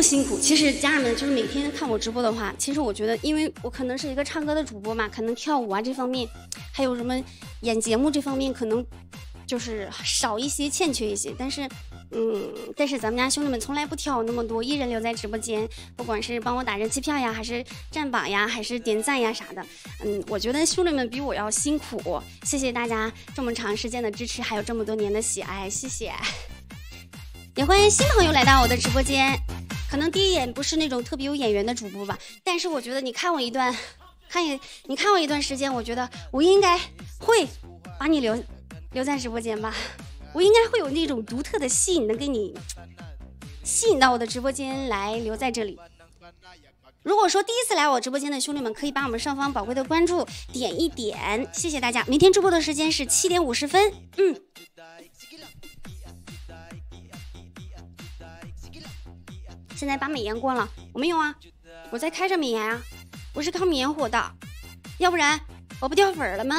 辛苦。其实家人们就是每天看我直播的话，其实我觉得，因为我可能是一个唱歌的主播嘛，可能跳舞啊这方面，还有什么演节目这方面，可能就是少一些，欠缺一些。但是咱们家兄弟们从来不挑我那么多，一人留在直播间，不管是帮我打人气票呀，还是占榜呀，还是点赞呀啥的。我觉得兄弟们比我要辛苦。谢谢大家这么长时间的支持，还有这么多年的喜爱，谢谢。也欢迎新朋友来到我的直播间。可能第一眼不是那种特别有眼缘的主播吧，但是我觉得你看我一段时间，我觉得我应该会把你留在直播间吧。我应该会有那种独特的吸引，能给你吸引到我的直播间来，留在这里。如果说第一次来我直播间的兄弟们，可以把我们上方宝贵的关注点一点，谢谢大家。明天直播的时间是7点50分。现在把美颜关了，我没有啊，我在开着美颜啊，我是靠美颜火的，要不然我不掉粉了吗？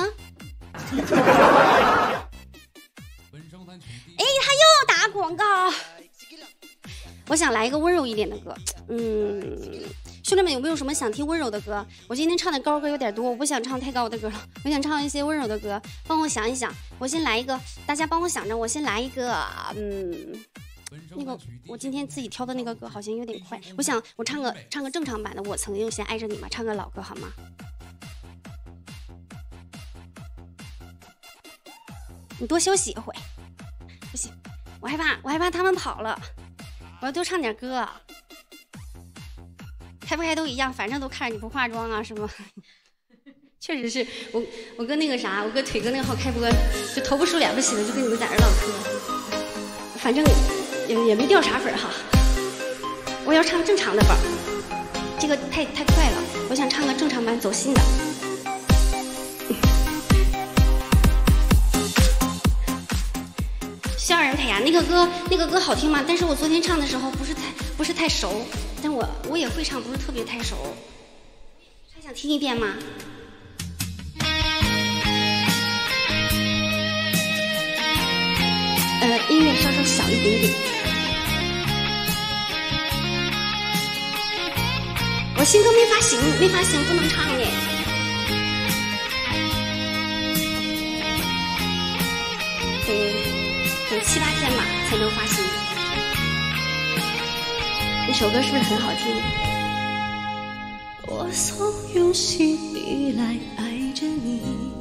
哎，他又要打广告。我想来一个温柔一点的歌，兄弟们有没有什么想听温柔的歌？我今天唱的高歌有点多，我不想唱太高的歌了，我想唱一些温柔的歌，帮我想一想。我先来一个，大家帮我想着，我先来一个，那个我今天自己挑的那个歌好像有点快，我唱个正常版的，我曾经先爱着你嘛，唱个老歌好吗？你多休息一会，不行，我害怕他们跑了，我要多唱点歌。开不开都一样，反正都看着你不化妆啊，是吗？确实是我跟那个啥，我跟腿哥那个号开播，就头不梳脸不洗的，就跟你们在这唠嗑，反正也没掉啥粉哈。我要唱正常的版，这个太快了，我想唱个正常版走心的。笑人陪呀，那个歌好听吗？但是我昨天唱的时候不是太熟，但我也会唱，不是特别太熟。还想听一遍吗？音乐稍稍小一点点。我新歌没发行不能唱耶。等7、8天吧才能发行。那首歌是不是很好听？ 我从用心底来爱着你，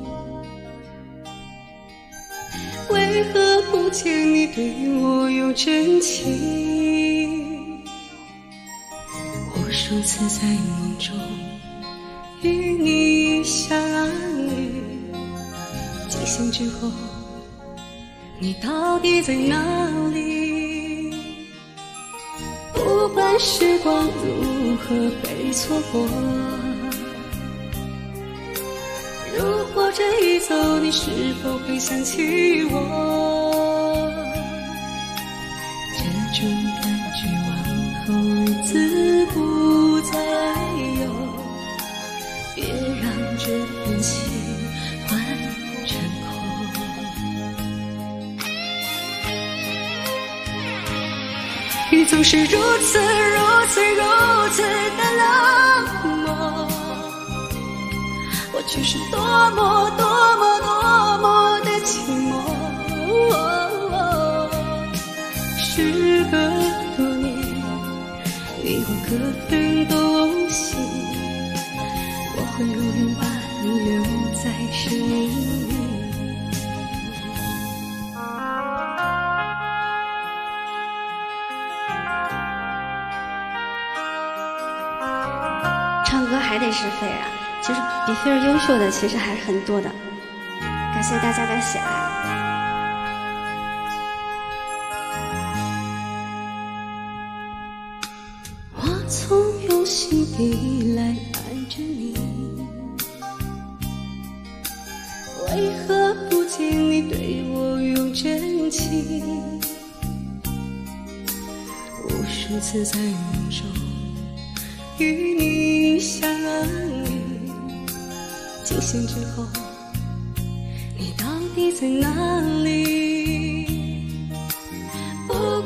为何不见你对我有真情？无数次在梦中与你相遇，惊醒之后你到底在哪里？不管时光如何被错过，如果这一走，你是否会想起我？这种感觉往后日子不再有，别让这份情换成你总是如此的冷漠，我却是多么的寂寞。时隔多年，你我各分东西，我会永远把你留在生命里。 唱歌还得是菲儿啊，其实比菲儿优秀的其实还是很多的，感谢大家的喜爱。 我从用心底来爱着你，为何不见你对我有真情？无数次在梦中与你相遇，惊醒之后你到底在哪里？不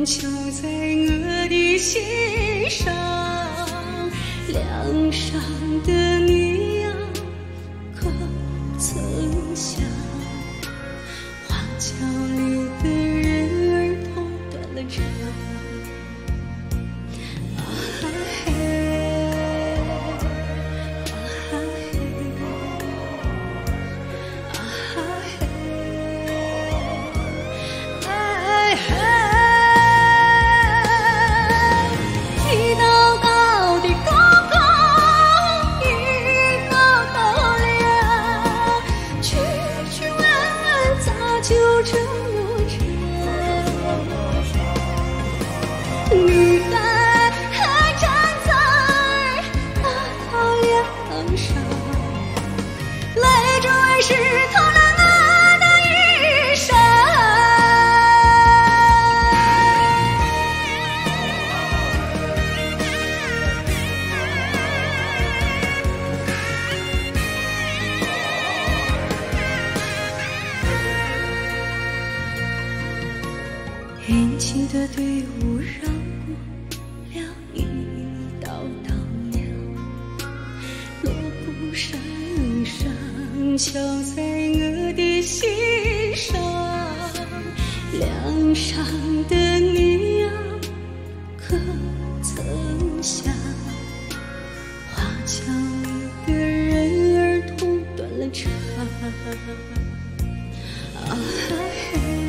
敲在我的心上，梁上的你呀，可曾想，黄桥里的人儿头断了肠。啊嘿，啊嘿，啊嘿，哎嘿。一道道的高高，一道道亮，曲曲弯弯咋就这么长？你还站在那道梁上，泪水湿透了我的衣裳。远行的队伍绕过了一道道梁，锣鼓声声敲在我的心上，梁上的你呀，可曾想，华桥里的人儿头断了肠。啊嘿。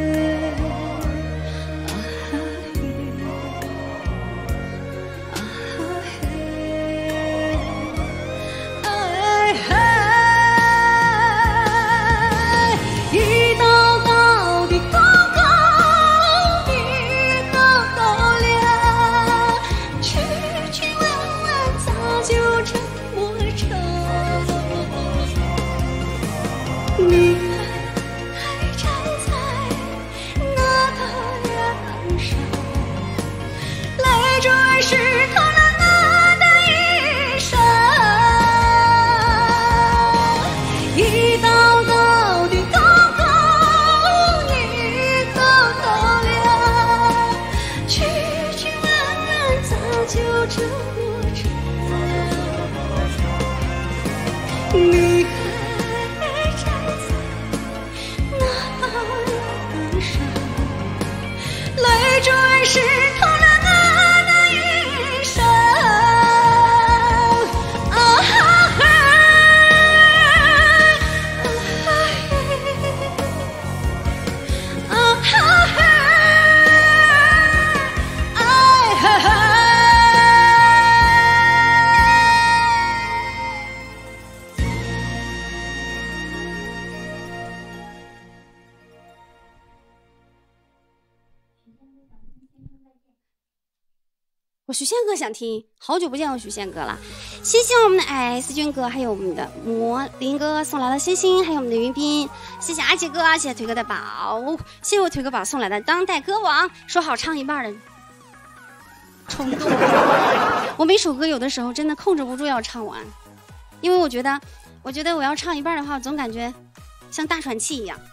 你还站在那道梁上，泪水湿透了我的衣裳。一道道的高高，一道道亮，曲曲弯弯咋就这么长？你泪水湿透了我的衣裳。啊嘿，啊嘿，哎嘿嘿。 我许仙哥想听，好久不见我许仙哥了，谢谢我们的S君哥，还有我们的魔林哥送来的星星，还有我们的云斌，谢谢阿杰哥，谢谢腿哥的宝，谢谢我腿哥宝送来的当代歌王，说好唱一半的冲动，我每首歌有的时候真的控制不住要唱完，因为我觉得我要唱一半的话，总感觉像大喘气一样。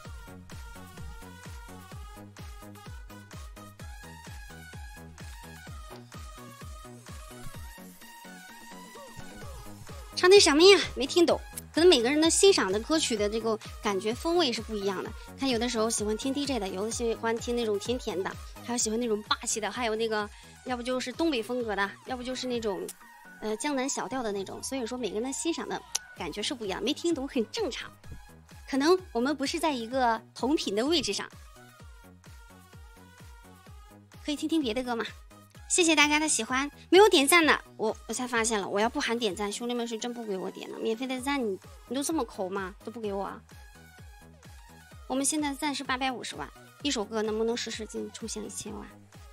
唱的什么呀？没听懂。可能每个人的欣赏的歌曲的这个感觉风味是不一样的。看有的时候喜欢听 DJ 的，有的喜欢听那种甜甜的，还有喜欢那种霸气的，还有那个要不就是东北风格的，要不就是那种江南小调的那种。所以说每个人的欣赏的感觉是不一样，没听懂很正常。可能我们不是在一个同频的位置上。可以听听别的歌吗？谢谢大家的喜欢，没有点赞的，我才发现了，我要不喊点赞，兄弟们是真不给我点的。免费的赞你都这么抠吗？都不给我啊？我们现在赞是850万，一首歌能不能实时进冲向1000万？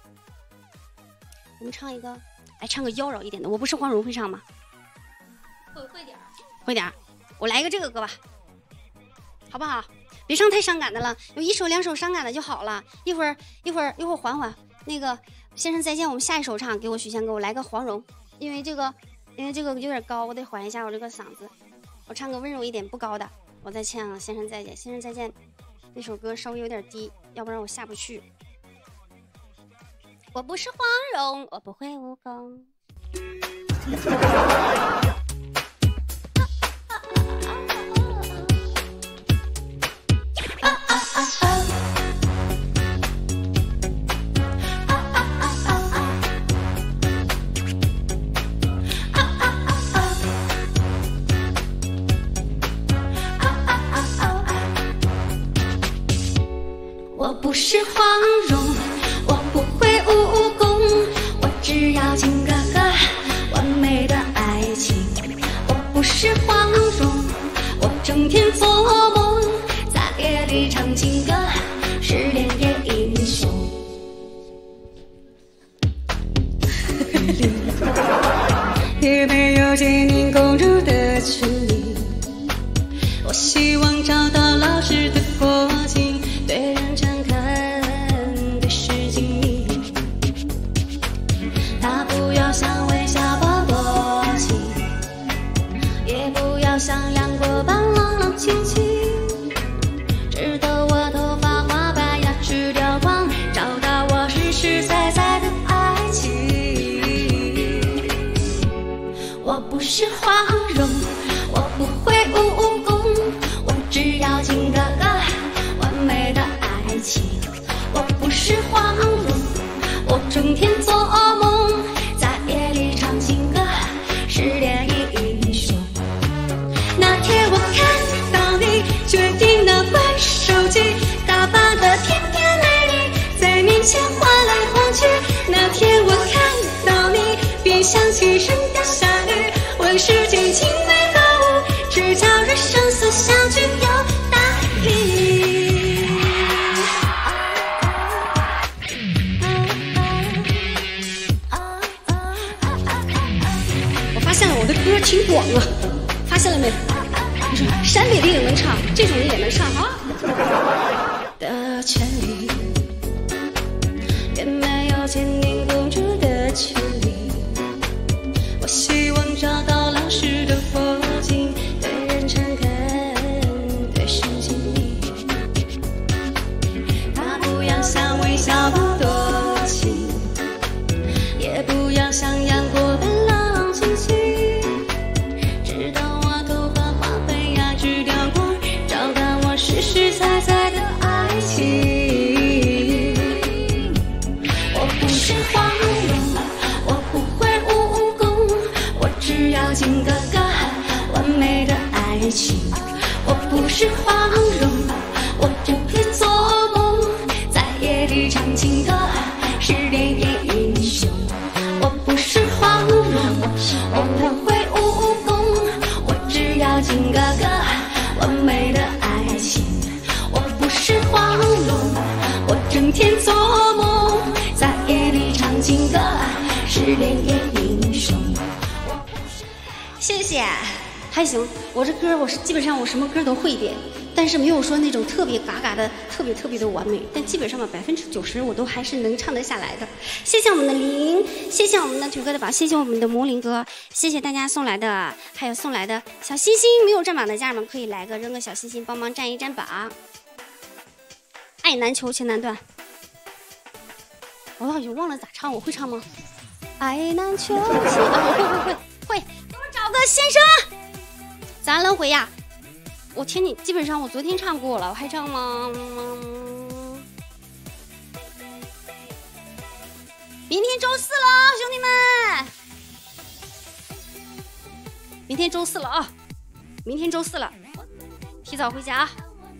我们唱一个，来唱个妖娆一点的。我不是黄蓉会唱吗？ 会点， 会点。我来一个这个歌吧，好不好？别唱太伤感的了，有一首两首伤感的就好了。一会儿缓缓。那个先生再见，我们下一首唱，给我许仙给我来个黄蓉，因为这个有点高，我得缓一下我这个嗓子，我唱个温柔一点不高的，我再唱先生再见。先生再见那首歌稍微有点低，要不然我下不去。 我不是黄蓉，我不会武功。 我不是黄蓉，我不会武功，我只要金哥哥完美的爱情。我不是黄蓉，我整天做梦，在夜里唱情歌，失恋也英雄。 也没有坚定公主的权利。我希望找到老实的佛经，对人诚恳，对事精密。 他不要像微笑般多情，也不要像杨过般冷冷清清。直到我头发花白，牙齿掉光，找到我实实在在的爱情。我不是黄蓉，我不会武功，我只要金哥哥完美的爱情。我不是黄蓉，我整天做梦，在夜里唱情歌，失恋英雄。那天我看到你决定拿回手机，打扮得甜甜美丽，在面前晃来晃去。那天我看到你，便想起神雕侠侣，问世间情为何物，只叫人生死相距有大义。 我发现了我的歌挺广啊，发现了没？你说陕北的也能唱，这种的也能唱啊。 的权利，也没有坚定公主的权利。 我希望找到老实的佛经， 对人诚恳，对事精密。他不要像微笑般多情，也不要像杨过般冷冷清清。直到我头发花白，牙齿掉光，找到我实实在在的爱情。我不是黄蓉，我不会武功，我只要金哥哥完美的爱情。我不是黄蓉，我整天做梦，在夜里唱情歌，失恋也英雄。我不是黄蓉，我不会武功，我只要金哥哥完美的爱情。我不是黄蓉，我整天做梦，在夜里唱情歌，失恋也英雄。 谢谢，还行。我这歌基本上我什么歌都会点，但是没有说那种特别嘎嘎的、特别的完美。但基本上吧，90%我都还是能唱得下来的。谢谢我们的林，谢谢我们的土哥的宝，谢谢我们的魔灵哥，谢谢大家送来的，还有送来的小心心。没有占榜的家人们可以来个扔个小心心，帮忙占一占榜。爱难求，情难断。我好像忘了咋唱，我会唱吗？爱难求，情会。给我找个先生，咱轮回呀！我天，你基本上我昨天唱过了，我还唱吗？明天周四了，兄弟们！明天周四了啊！明天周四了，提早回家啊！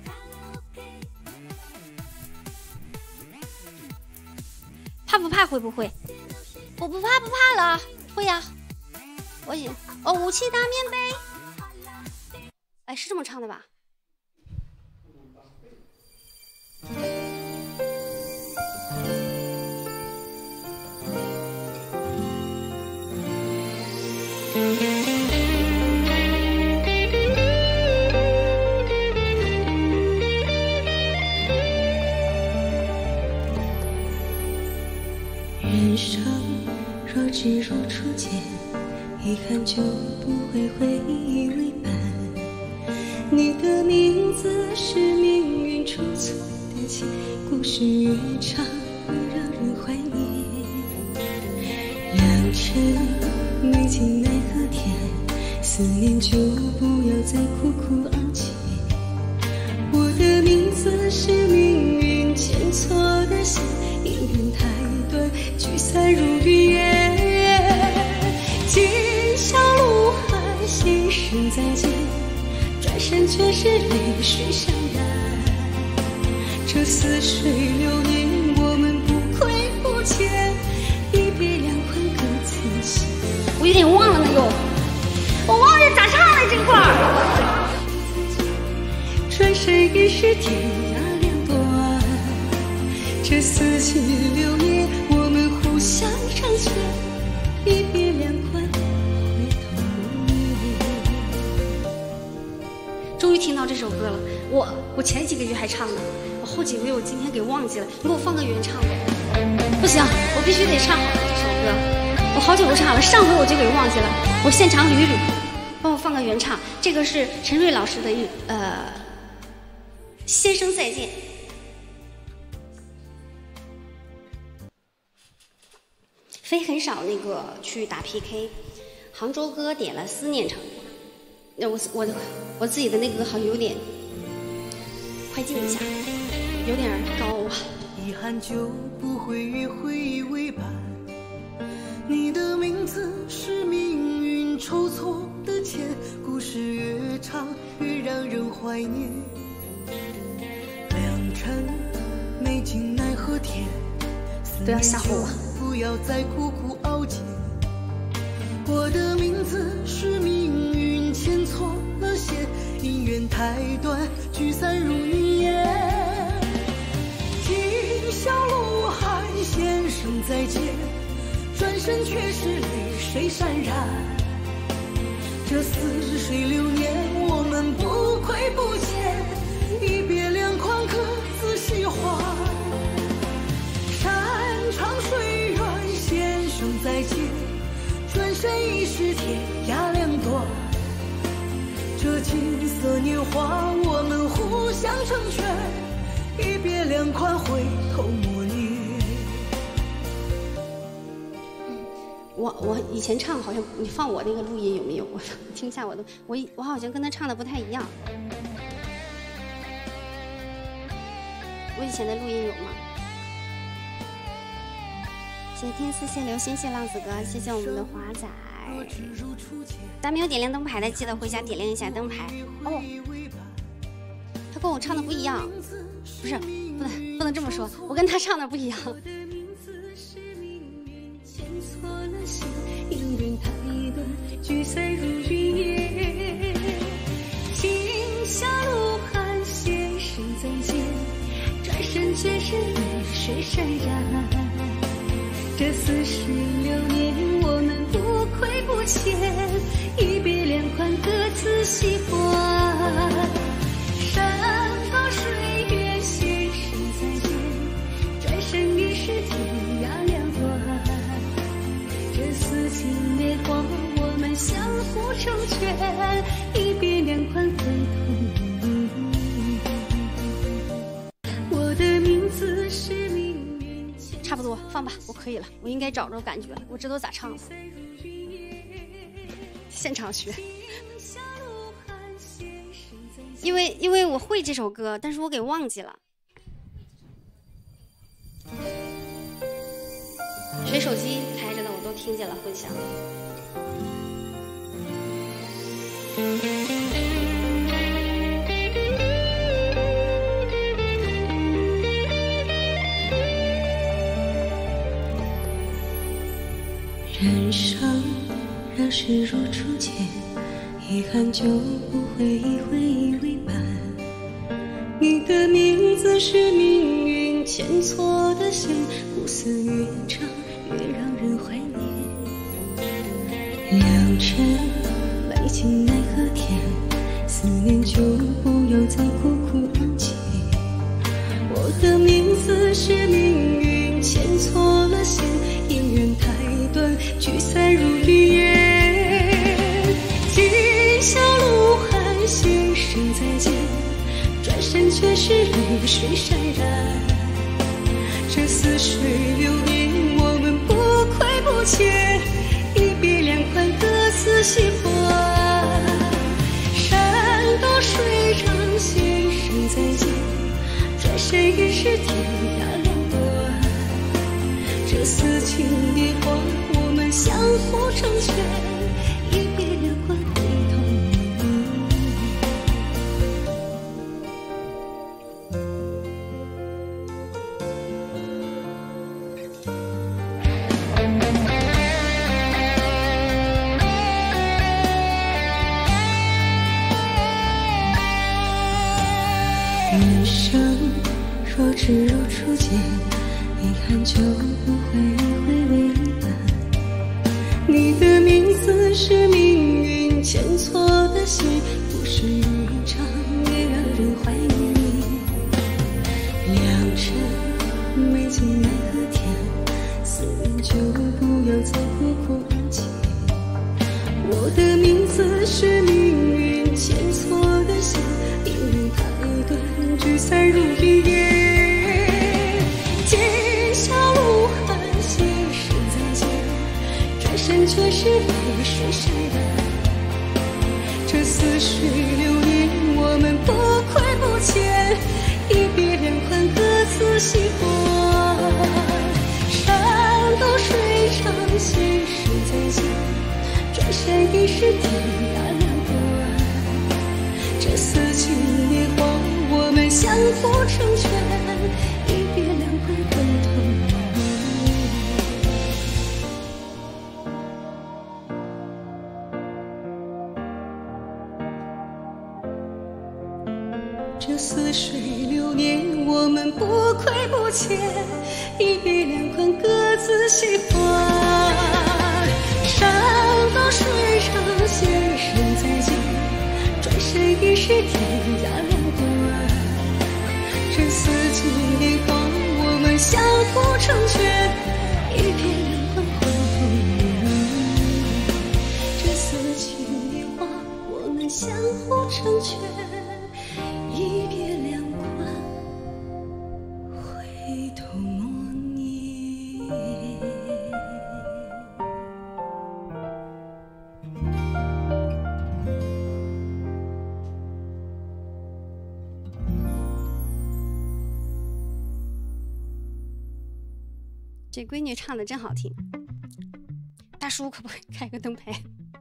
怕不怕？会不会？我不怕，不怕了，会呀！我已经武器大面杯，哎，是这么唱的吧？ 人生若只如初见，遗憾就不会回忆为伴。你的名字是命运出错的情，故事越长越让人怀念。 辰美景奈何天，思念就不要再苦苦熬煎。我的名字是命运牵错的线，姻缘太短，聚散如云烟。今宵路寒，先生再见，转身却是泪水潸然。这似水流年，我们不亏不欠，一别两宽各自行。 我有点忘了那个，我忘了咋唱了这块儿。 转身已是天涯两端，这四季流年，我们互相成全，一别两宽，回头无终于听到这首歌了，我前几个月还唱呢，我后几个月我今天给忘记了，你给我放个原唱吧。不行，我必须得唱好这首歌，我好久不唱了，上回我就给忘记了，我现场捋一捋，帮我放个原唱。这个是陈瑞老师的先生再见。飞很少那个去打 PK， 杭州歌点了思念城，我自己的那个好像有点，快进一下，有点高啊。 遗憾就不会与回忆为伴，你的名字是命运筹措的签，故事越长越让人怀念。良辰美景奈何天， 不要吓唬我， 不要再苦苦熬煎。我的名字是命运牵错了线，姻缘太短，聚散如云烟。今宵路寒，先生再见，转身却是泪水潸然。这似水流年，我们不亏不欠，一别两宽各自喜欢。山长水远，先生再见，转身已是天涯两端。这金色年华，我们互相成全，一别两宽，回头莫念。 我以前唱好像你放我那个录音有没有？我听一下我的，我好像跟他唱的不太一样。我以前的录音有吗？谢谢天赐，谢谢流星，谢谢浪子哥，谢谢我们的华仔。咱没有点亮灯牌的，记得回家点亮一下灯牌哦。他跟我唱的不一样，不是，不能这么说，我跟他唱的不一样。 姻缘太短，聚散如云烟。今宵路寒，先生再见，转身却是泪水潸然。这似水流年，我们不亏不欠，一别两宽，各自喜欢。山高水远，先生再见，转身已是天涯两端。这四季年华，我们相互成全，一别两宽，回头无。我的名字是命运。 差不多，放吧，我可以了，我应该找着感觉了，我知道咋唱了。现场学，因为我会这首歌，但是我给忘记了。谁手机开着的我都听见了混响。 人生若是如初见，遗憾就不会以回忆为伴。你的名字是命运牵错的线，故事越长越让人怀念。良辰美景奈何天，思念就不要再苦苦熬煎。我的名字是命运牵错了线，姻缘太短，聚散如云烟。今宵路寒，先生再见，转身却是泪水潸然。这似水流年，我们不亏不不见，一别两宽，各自喜欢。山高水长，先生再见，转身已是天涯两端。这丝情的话，我们相互成全，一别两宽，回头人生若只如初见，遗憾就不会为难。你的名字是命运牵错的线，不是一场也让人怀念你。良辰美景奈何天，思念就不要再苦苦难解。我的名字是命运牵错的线，命运太短，聚散如一夜。天下无憾，先生再见，转身却是泪水潸然。这似水流年，我们不亏不欠，一别两宽，各自喜欢。山高水长，先生再见，转身已是天涯两端。这丝情年华，我们相互成全，一别两宽，回头这似水流年，我们不亏不欠，一别两宽，各自喜欢。山高水长，先生再见，转身已是天涯两端。这丝情年华，我们相互成全，一别两宽，回头这丝情年华，我们相互成全，一别两宽，回头莫念。 这闺女唱的真好听，大叔可不可以开个灯牌？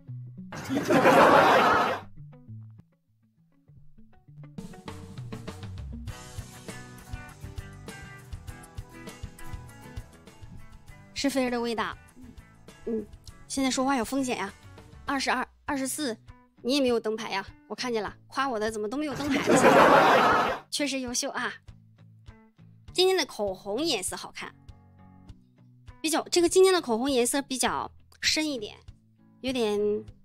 是菲儿的味道。现在说话有风险呀。22、24，你也没有灯牌呀？我看见了，夸我的怎么都没有灯牌呢？确实优秀啊！今天的口红颜色好看，今天的口红颜色比较深一点，有点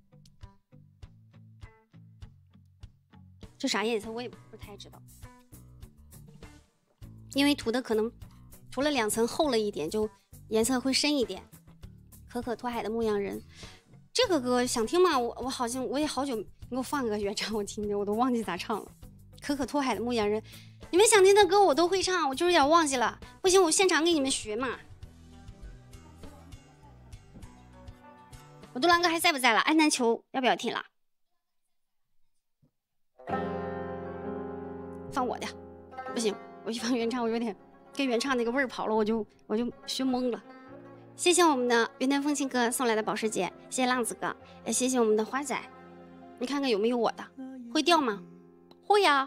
这啥颜色我也不太知道，因为涂的可能涂了2层厚了一点，就颜色会深一点。可可托海的牧羊人，这个歌想听吗？我好像我也好久，你给我放个原唱我听听，我都忘记咋唱了。可可托海的牧羊人，你们想听的歌我都会唱，我就是有点忘记了。不行，我现场给你们学嘛。我杜兰哥还在不在了？安南球要不要听了？放我的，不行，我一放原唱，我有点跟原唱那个味儿跑了，我就学懵了。谢谢我们的云南风情哥送来的保时捷，谢谢浪子哥，也谢谢我们的花仔。你看看有没有我的？会掉吗？会呀。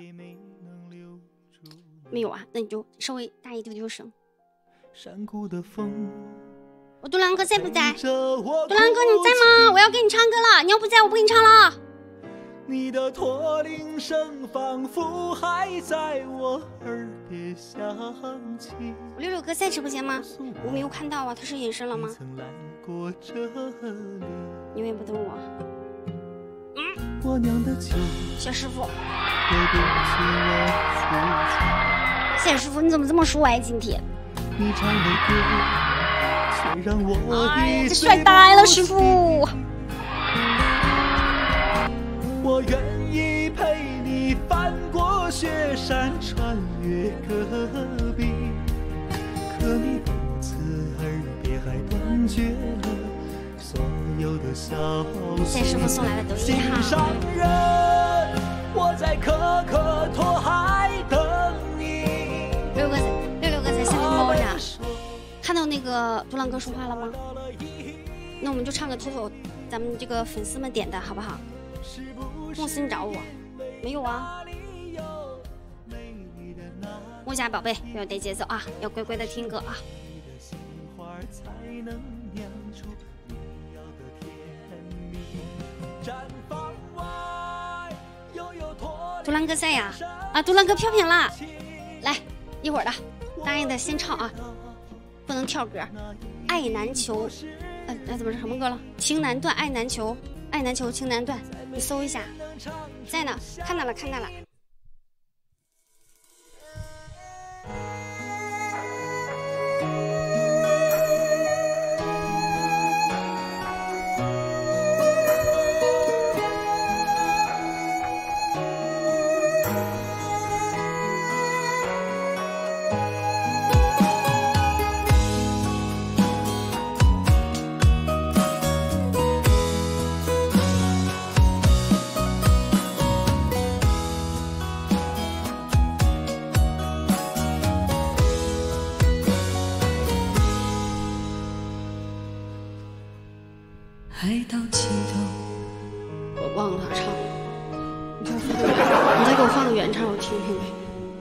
没有啊，那你就稍微大一丢丢声。 山谷的风。 我杜兰哥在不在？杜兰哥你在吗？我要给你唱歌了，你要不在我不给你唱了。 你的驼铃声仿佛还在我耳边响起。 六六哥在直播间吗？我没有看到啊，他是隐身了吗？你为不等我？ 我酿的酒， 小师傅。谢师傅，你怎么这么帅今天？ 你唱的歌，却让我哎，这帅呆了，师傅。 我愿意陪你翻过雪山，穿越戈壁，可你不辞而别还断绝了所有的消息。 谢师傅送来的抖音哈。 心上人，我在可可托海等你。 六哥在下面猫着，看到那个独狼哥说话了吗？那我们就唱个妥咱们这个粉丝们点的好不好？梦思你找我没有啊？木家宝贝，不要带节奏啊，要乖乖的听歌啊。独狼哥在呀！啊，独狼哥飘屏了，来一会儿的，答应的先唱啊，不能跳歌。爱难求，那怎么是什么歌了？情难断，爱难求，爱难求，情难断。你搜一下，在呢，看到了。 爱到尽头， 我忘了唱，你再给我放个原唱，我听听呗。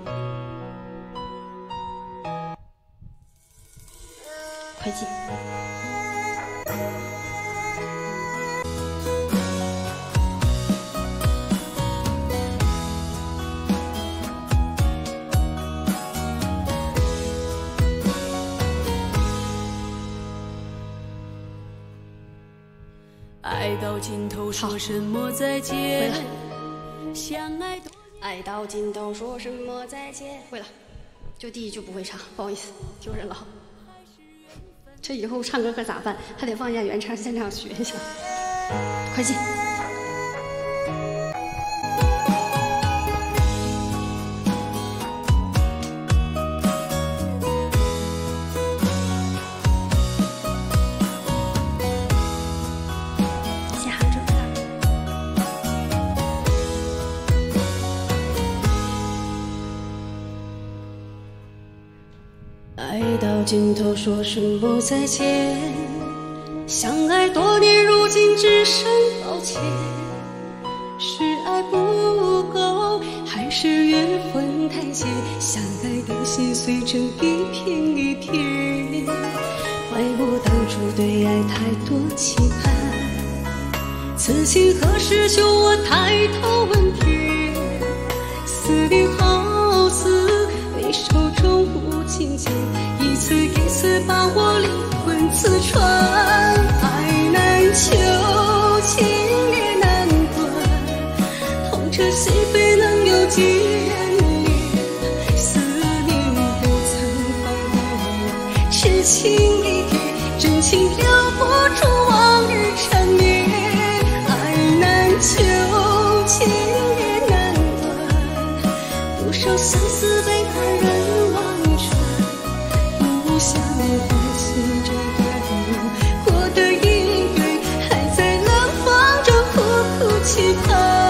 快进。 爱到尽头，说什么再见？相爱多， 爱到尽头，说什么再见？会了，就第一句不会唱，不好意思，丢人了。这以后唱歌可咋办？还得放一下原唱，现场学一下。快进。 爱到尽头，说声不再见。相爱多年，如今只剩抱歉。是爱不够，还是缘分太浅？相爱的心碎成一片一片。怪我当初对爱太多期盼，此情何时休？我抬头问天。思念好似你手中无情剑，一次一次把我灵魂刺穿。爱难求，情也难断，痛彻心扉能有几人怜？思念不曾放过我，痴情一瞥，真情留不住往日缠绵。爱难求，情也难断，多少相思被爱人望穿。不想放弃这段路，过的音乐还在冷风中苦苦期盼。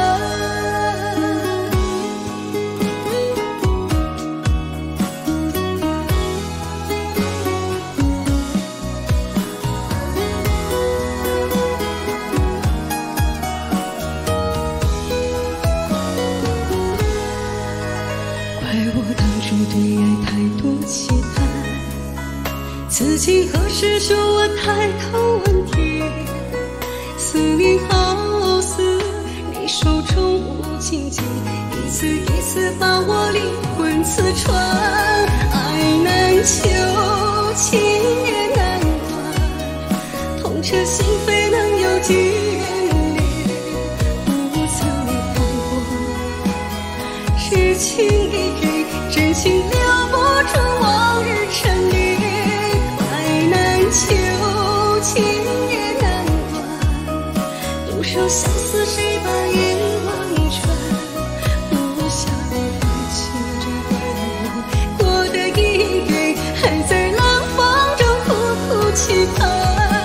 怪我当初对爱太多期盼，此情何时休？我抬头问天。思念好似你手中无情剑，一次一次把我灵魂刺穿。爱难求，情也难断，痛彻心扉能有几人怜？不曾放过，痴情一瞥，真情留不住往日缠绵。爱难求，情也难断，多少相思谁把眼望穿？不想放弃这段路，过的音乐还在冷风中苦苦期盼。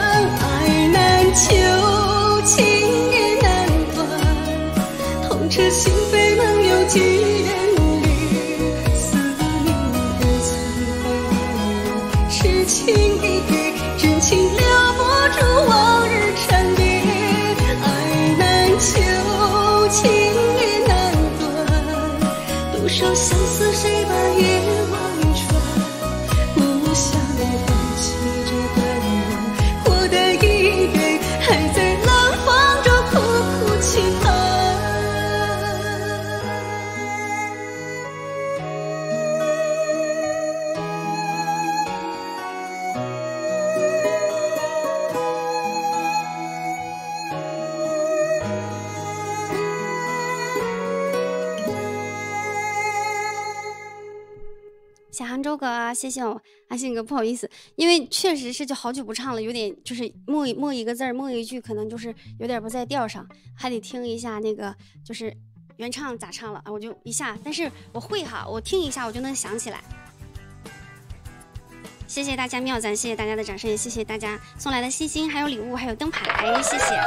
几人努力，思念的滋味，痴情一对，真情留不住往日缠绵，爱难求，情也难断，多少相思谁把夜望穿，不想放弃这段缘，活得一对，还在冷风中苦苦期盼。 小杭州哥，谢谢我阿信哥，不好意思，因为确实是就好久不唱了，有点就是默一个字儿，默一句，可能就是有点不在调上，还得听一下那个就是原唱咋唱了啊，我就一下，但是我会哈，我听一下我就能想起来。谢谢大家妙赞，谢谢大家的掌声，也谢谢大家送来的星星，还有礼物，还有灯牌，谢谢。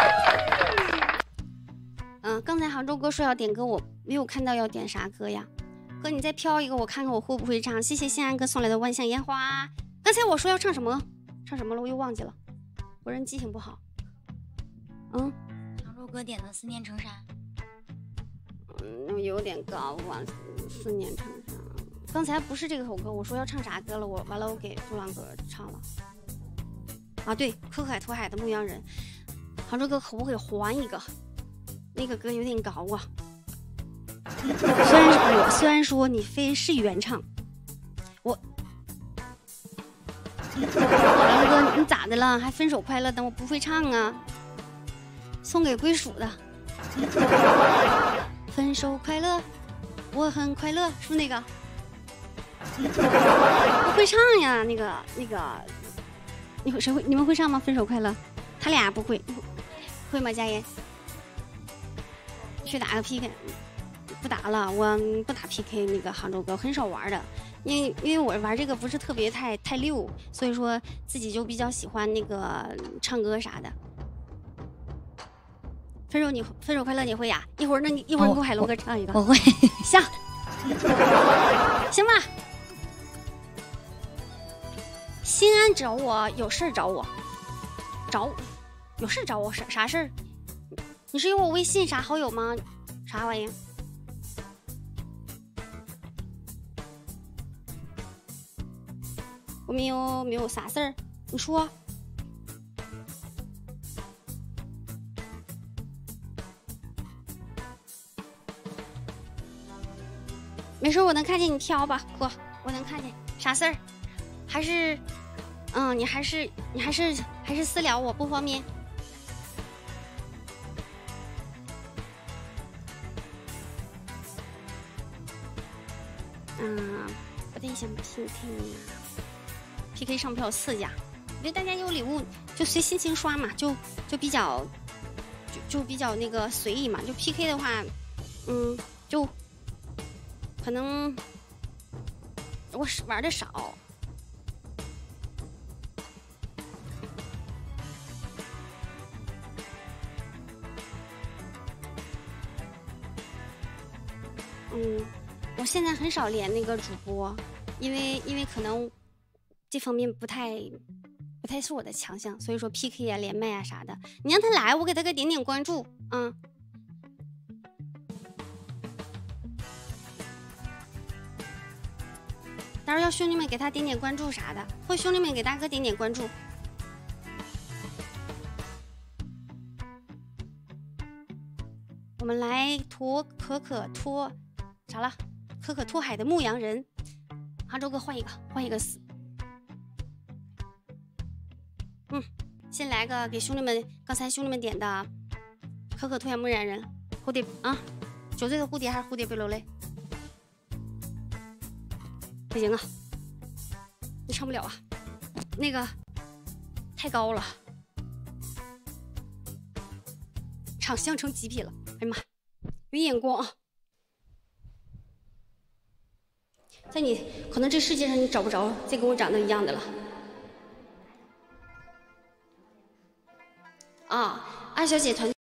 刚才杭州哥说要点歌，我没有看到要点啥歌呀。哥，你再飘一个，我看看我会不会唱。谢谢新安哥送来的万象烟花。刚才我说要唱什么？唱什么了？我又忘记了，我人记性不好。 杭州哥点的《思念成山》。 有点高啊，《思念成山》。刚才不是这首歌，我说要唱啥歌了？完了，我给杜浪哥唱了。啊，对，可海托海的牧羊人。杭州哥可不可以还一个？那个歌有点高啊。虽然说你非是原唱，杨哥你咋的了？还分手快乐？但我不会唱啊，送给归属的。分手快乐，我很快乐，是不是那个？不会唱呀，那个，你们会唱吗？分手快乐，他俩不会，会吗？佳妍，去打个 PK。不打了，我不打 PK。那个杭州哥很少玩的，因为我玩这个不是特别太溜，所以说自己就比较喜欢那个唱歌啥的。分手快乐你会呀？一会儿你给我海龙哥唱一个。 我会。 行，行吧。新安找我有事找我，有事找我啥事儿？你是有我微信啥好友吗？啥玩意儿？我没有啥事儿，你说。没事，我能看见你挑吧，哥，我能看见。啥事儿？还是，你还是私聊我不方便。不太想听呀。PK 上票4家，我觉得大家有礼物就随心情刷嘛，就比较那个随意嘛。就 PK 的话，就可能我玩的少。我现在很少连那个主播，因为可能这方面不太是我的强项，所以说 PK 啊、连麦啊啥的，你让他来，我给他个点关注啊。到时候要兄弟们给他点关注啥的，或兄弟们给大哥点关注。我们来可可托啥了？可可托海的牧羊人，杭州哥换一个死。先来个给兄弟们，刚才兄弟们点的可可托海牧羊人，蝴蝶啊，9岁的蝴蝶还是蝴蝶别流泪？不行啊，你唱不了啊，那个太高了，唱相成极品了。哎呀妈，有眼光啊！在你可能这世界上你找不着再跟我长得一样的了。啊，二小姐团。